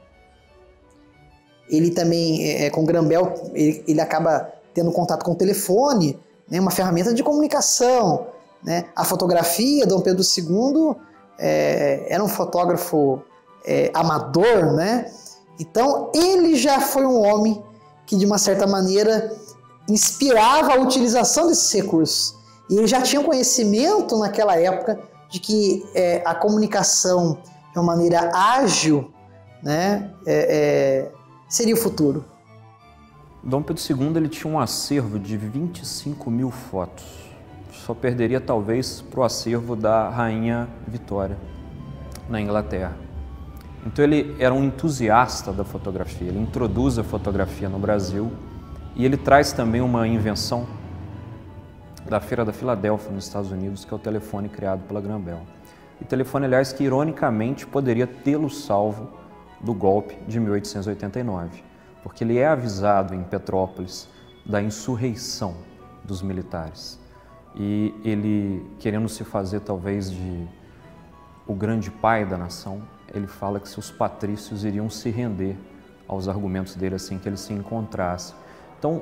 Ele também, com Graham Bell, ele acaba tendo contato com o telefone, né, uma ferramenta de comunicação, né? A fotografia, Dom Pedro II era um fotógrafo amador, né? Então ele já foi um homem que, de uma certa maneira, inspirava a utilização desses recursos. E ele já tinha conhecimento naquela época de que a comunicação de uma maneira ágil, né, seria o futuro. Dom Pedro II ele tinha um acervo de 25 mil fotos. Só perderia talvez para o acervo da Rainha Vitória, na Inglaterra. Então ele era um entusiasta da fotografia, ele introduz a fotografia no Brasil e ele traz também uma invenção da Feira da Filadélfia, nos Estados Unidos, que é o telefone criado pela Graham Bell. E telefone, aliás, que ironicamente poderia tê-lo salvo do golpe de 1889. Porque ele é avisado em Petrópolis da insurreição dos militares. E ele, querendo se fazer talvez de o grande pai da nação, ele fala que seus patrícios iriam se render aos argumentos dele assim que ele se encontrasse. Então,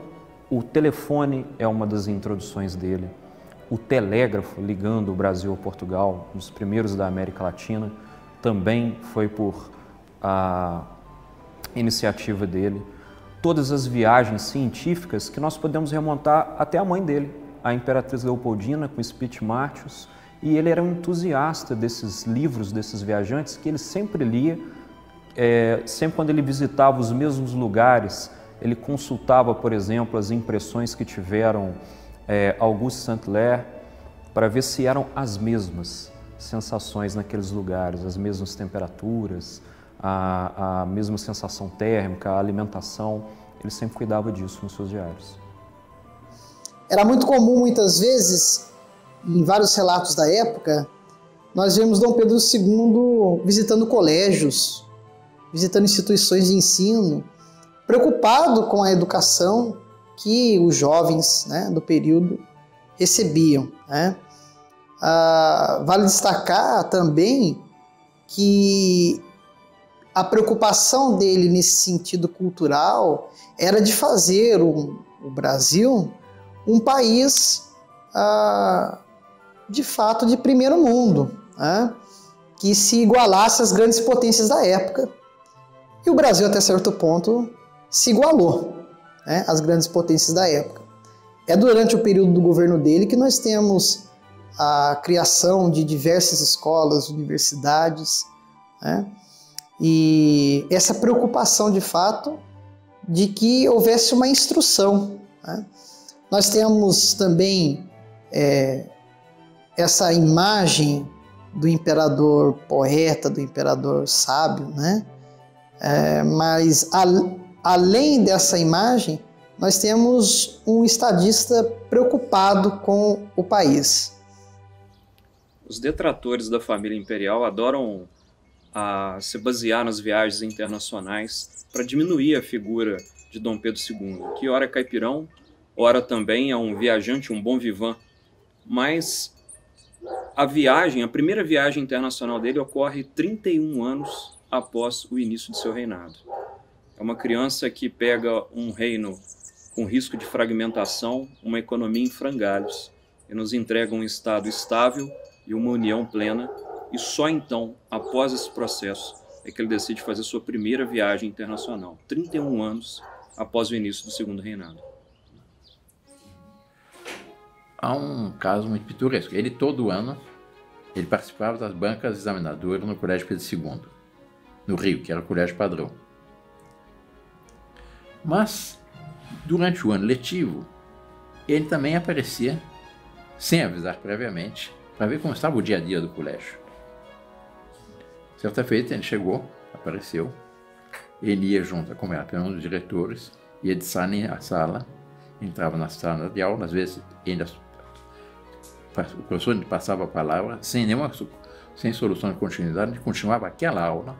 O telefone é uma das introduções dele. O telégrafo ligando o Brasil a Portugal, um dos primeiros da América Latina, também foi por a iniciativa dele. Todas as viagens científicas que nós podemos remontar até a mãe dele, a Imperatriz Leopoldina, com Spitz Martius, e ele era um entusiasta desses livros, desses viajantes, que ele sempre lia, sempre quando ele visitava os mesmos lugares, ele consultava, por exemplo, as impressões que tiveram Auguste Saint-Hilaire, para ver se eram as mesmas sensações naqueles lugares, as mesmas temperaturas, a mesma sensação térmica, a alimentação. Ele sempre cuidava disso nos seus diários. Era muito comum, muitas vezes, em vários relatos da época, nós vemos Dom Pedro II visitando colégios, visitando instituições de ensino, preocupado com a educação que os jovens, né, do período recebiam, né? Vale destacar também que a preocupação dele nesse sentido cultural era de fazer o Brasil um país, de fato, de primeiro mundo, né? Que se igualasse às grandes potências da época. E o Brasil, até certo ponto, se igualou, né, às grandes potências da época. É durante o período do governo dele que nós temos a criação de diversas escolas, universidades, né? E essa preocupação, de fato, de que houvesse uma instrução, né? Nós temos também essa imagem do imperador poeta, do imperador sábio, né? Mas além dessa imagem, nós temos um estadista preocupado com o país. Os detratores da família imperial adoram se basear nas viagens internacionais para diminuir a figura de Dom Pedro II, que ora é caipirão, ora também é um viajante, um bon vivant. Mas a primeira viagem internacional dele ocorre 31 anos após o início de seu reinado. É uma criança que pega um reino com risco de fragmentação, uma economia em frangalhos, e nos entrega um Estado estável e uma união plena, e só então, após esse processo, é que ele decide fazer sua primeira viagem internacional, 31 anos após o início do segundo reinado. Há um caso muito pitoresco. Ele, todo ano, ele participava das bancas examinadoras no Colégio Pedro II, no Rio, que era o colégio padrão. Mas, durante o ano letivo, ele também aparecia, sem avisar previamente, para ver como estava o dia a dia do colégio. Certa feita, ele chegou, apareceu, ele ia junto, acompanhado por um dos diretores, ia de sala em sala, entrava na sala de aula, às vezes o professor passava a palavra, sem solução de continuidade, ele continuava aquela aula,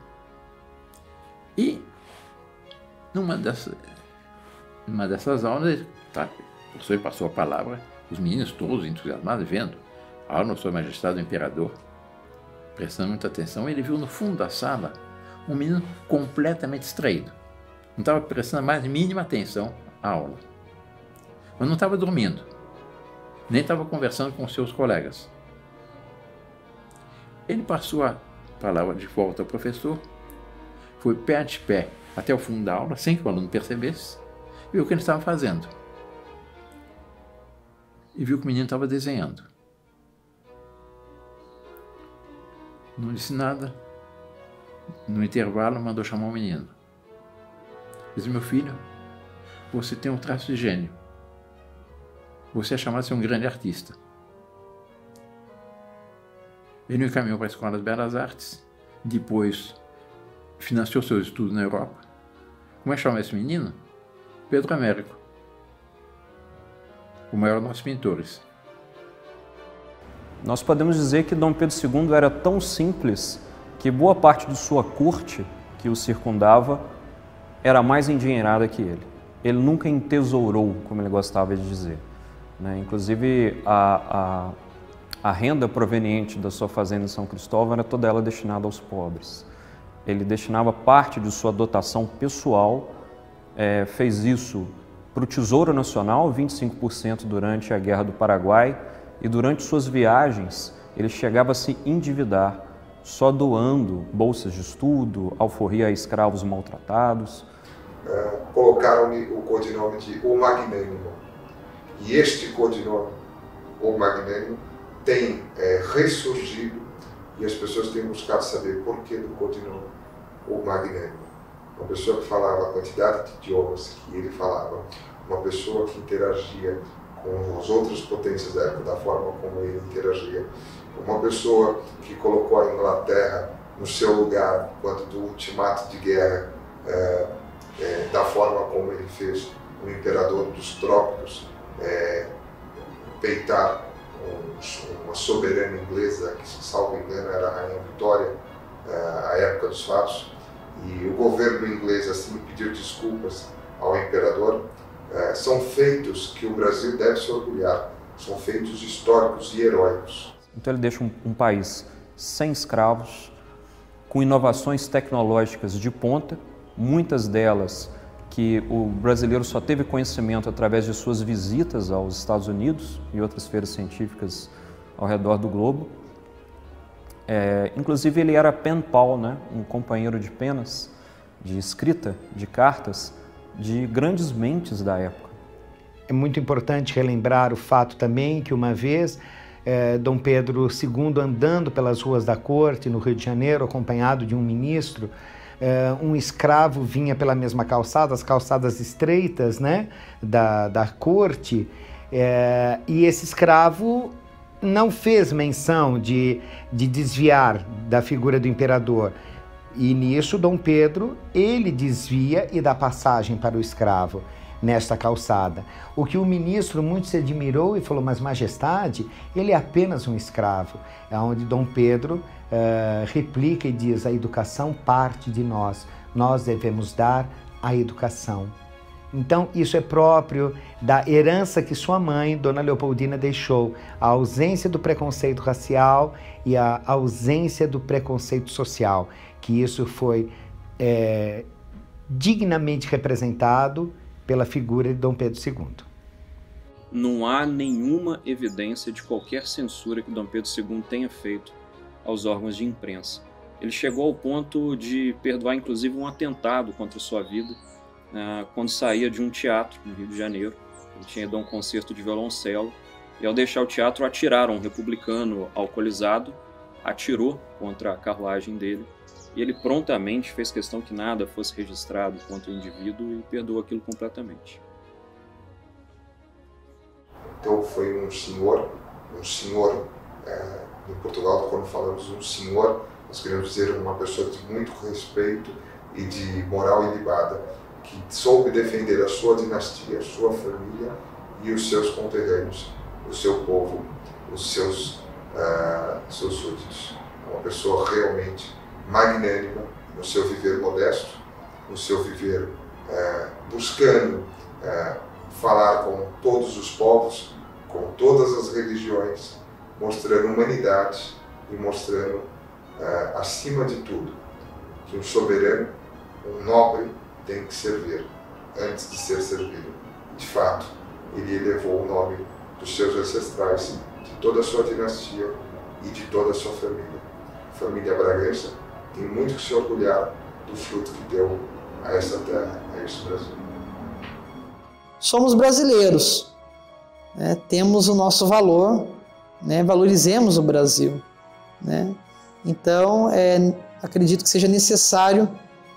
e numa dessas aulas, o professor passou a palavra, os meninos todos entusiasmados, vendo a aula do Sua Majestade o Imperador, prestando muita atenção. Ele viu no fundo da sala um menino completamente distraído. Não estava prestando mais mínima atenção à aula. Mas não estava dormindo, nem estava conversando com seus colegas. Ele passou a palavra de volta ao professor, foi pé de pé até o fundo da aula, sem que o aluno percebesse, viu o que ele estava fazendo. E viu que o menino estava desenhando. Não disse nada. No intervalo, mandou chamar o menino. Disse: meu filho, você tem um traço de gênio. Você é chamado de ser um grande artista. Ele o encaminhou para a Escola das Belas Artes. Depois, financiou seus estudos na Europa. Como é que chama esse menino? Pedro Américo, o maior dos nossos pintores. Nós podemos dizer que Dom Pedro II era tão simples que boa parte de sua corte, que o circundava, era mais endinheirada que ele. Ele nunca entesourou, como ele gostava de dizer, né? Inclusive, a renda proveniente da sua fazenda em São Cristóvão era toda ela destinada aos pobres. Ele destinava parte de sua dotação pessoal, fez isso para o Tesouro Nacional, 25% durante a Guerra do Paraguai, e durante suas viagens ele chegava a se endividar, só doando bolsas de estudo, alforria a escravos maltratados. Colocaram-lhe o codinome de O Magnânimo. E este codinome, O Magnânimo, tem ressurgido e as pessoas têm buscado saber por que do codinome O Magnânimo. Uma pessoa que falava a quantidade de idiomas que ele falava, uma pessoa que interagia com as outras potências da época, da forma como ele interagia, uma pessoa que colocou a Inglaterra no seu lugar quanto do ultimato de guerra, da forma como ele fez o imperador dos trópicos peitar uma soberana inglesa, que, salvo engano, era a Rainha Vitória, à época dos fatos, e o governo inglês assim pediu desculpas ao imperador. São feitos que o Brasil deve se orgulhar, são feitos históricos e heróicos. Então ele deixa um país sem escravos, com inovações tecnológicas de ponta, muitas delas que o brasileiro só teve conhecimento através de suas visitas aos Estados Unidos e outras feiras científicas ao redor do globo. Inclusive ele era pen pal, né? Um companheiro de penas, de escrita, de cartas, de grandes mentes da época. É muito importante relembrar o fato também que uma vez Dom Pedro II, andando pelas ruas da corte no Rio de Janeiro, acompanhado de um ministro, um escravo vinha pela mesma calçada, as calçadas estreitas, né, da corte, e esse escravo não fez menção de desviar da figura do imperador. E nisso Dom Pedro, ele desvia e dá passagem para o escravo nesta calçada. O que o ministro muito se admirou e falou, mas majestade, ele é apenas um escravo. É onde Dom Pedro replica e diz, a educação parte de nós devemos dar a educação. Então isso é próprio da herança que sua mãe, Dona Leopoldina, deixou, a ausência do preconceito racial e a ausência do preconceito social, que isso foi dignamente representado pela figura de Dom Pedro II. Não há nenhuma evidência de qualquer censura que Dom Pedro II tenha feito aos órgãos de imprensa. Ele chegou ao ponto de perdoar inclusive um atentado contra sua vida, quando saía de um teatro no Rio de Janeiro. Ele tinha ido a um concerto de violoncelo e ao deixar o teatro atiraram um republicano alcoolizado, atirou contra a carruagem dele e ele prontamente fez questão que nada fosse registrado contra o indivíduo e perdoou aquilo completamente. Então foi um senhor em Portugal, quando falamos um senhor, nós queremos dizer uma pessoa de muito respeito e de moral ilibada, que soube defender a sua dinastia, a sua família e os seus conterrâneos, o seu povo, os seus súditos. Uma pessoa realmente magnânima no seu viver modesto, no seu viver buscando falar com todos os povos, com todas as religiões, mostrando humanidade e mostrando, acima de tudo, que um soberano, um nobre, tem que servir antes de ser servido. De fato, ele elevou o nome dos seus ancestrais, de toda a sua dinastia e de toda a sua família. A família Bragança tem muito que se orgulhar do fruto que deu a essa terra, a esse Brasil. Somos brasileiros, né? Temos o nosso valor, né? Valorizemos o Brasil, né? Então, acredito que seja necessário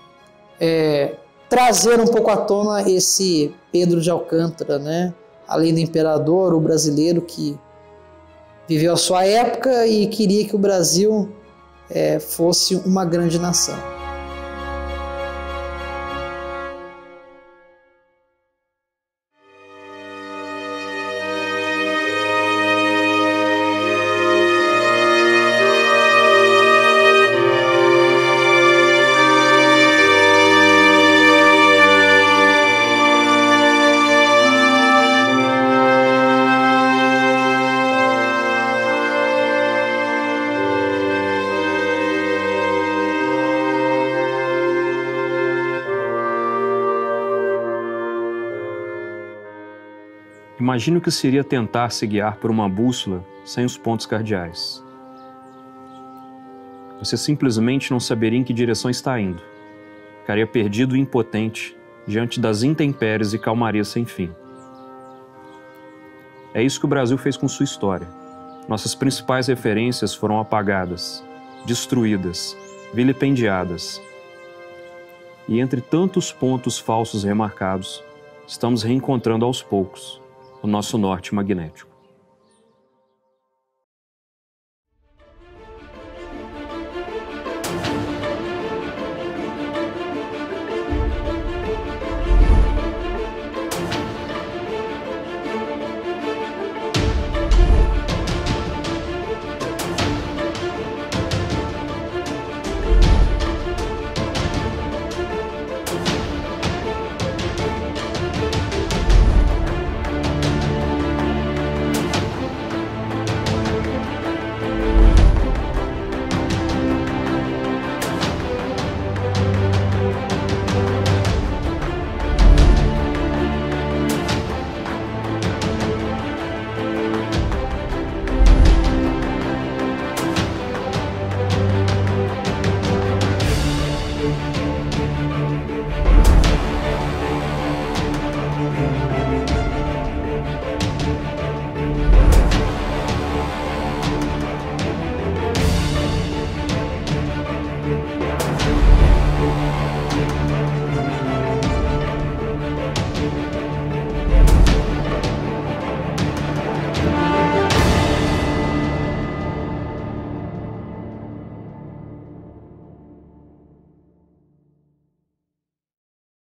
trazer um pouco à tona esse Pedro de Alcântara, né? Além do imperador, o brasileiro que viveu a sua época e queria que o Brasil fosse uma grande nação. Imagine o que seria tentar se guiar por uma bússola sem os pontos cardeais. Você simplesmente não saberia em que direção está indo. Ficaria perdido e impotente diante das intempéries e calmaria sem fim. É isso que o Brasil fez com sua história. Nossas principais referências foram apagadas, destruídas, vilipendiadas. E entre tantos pontos falsos remarcados, estamos reencontrando aos poucos o nosso norte magnético.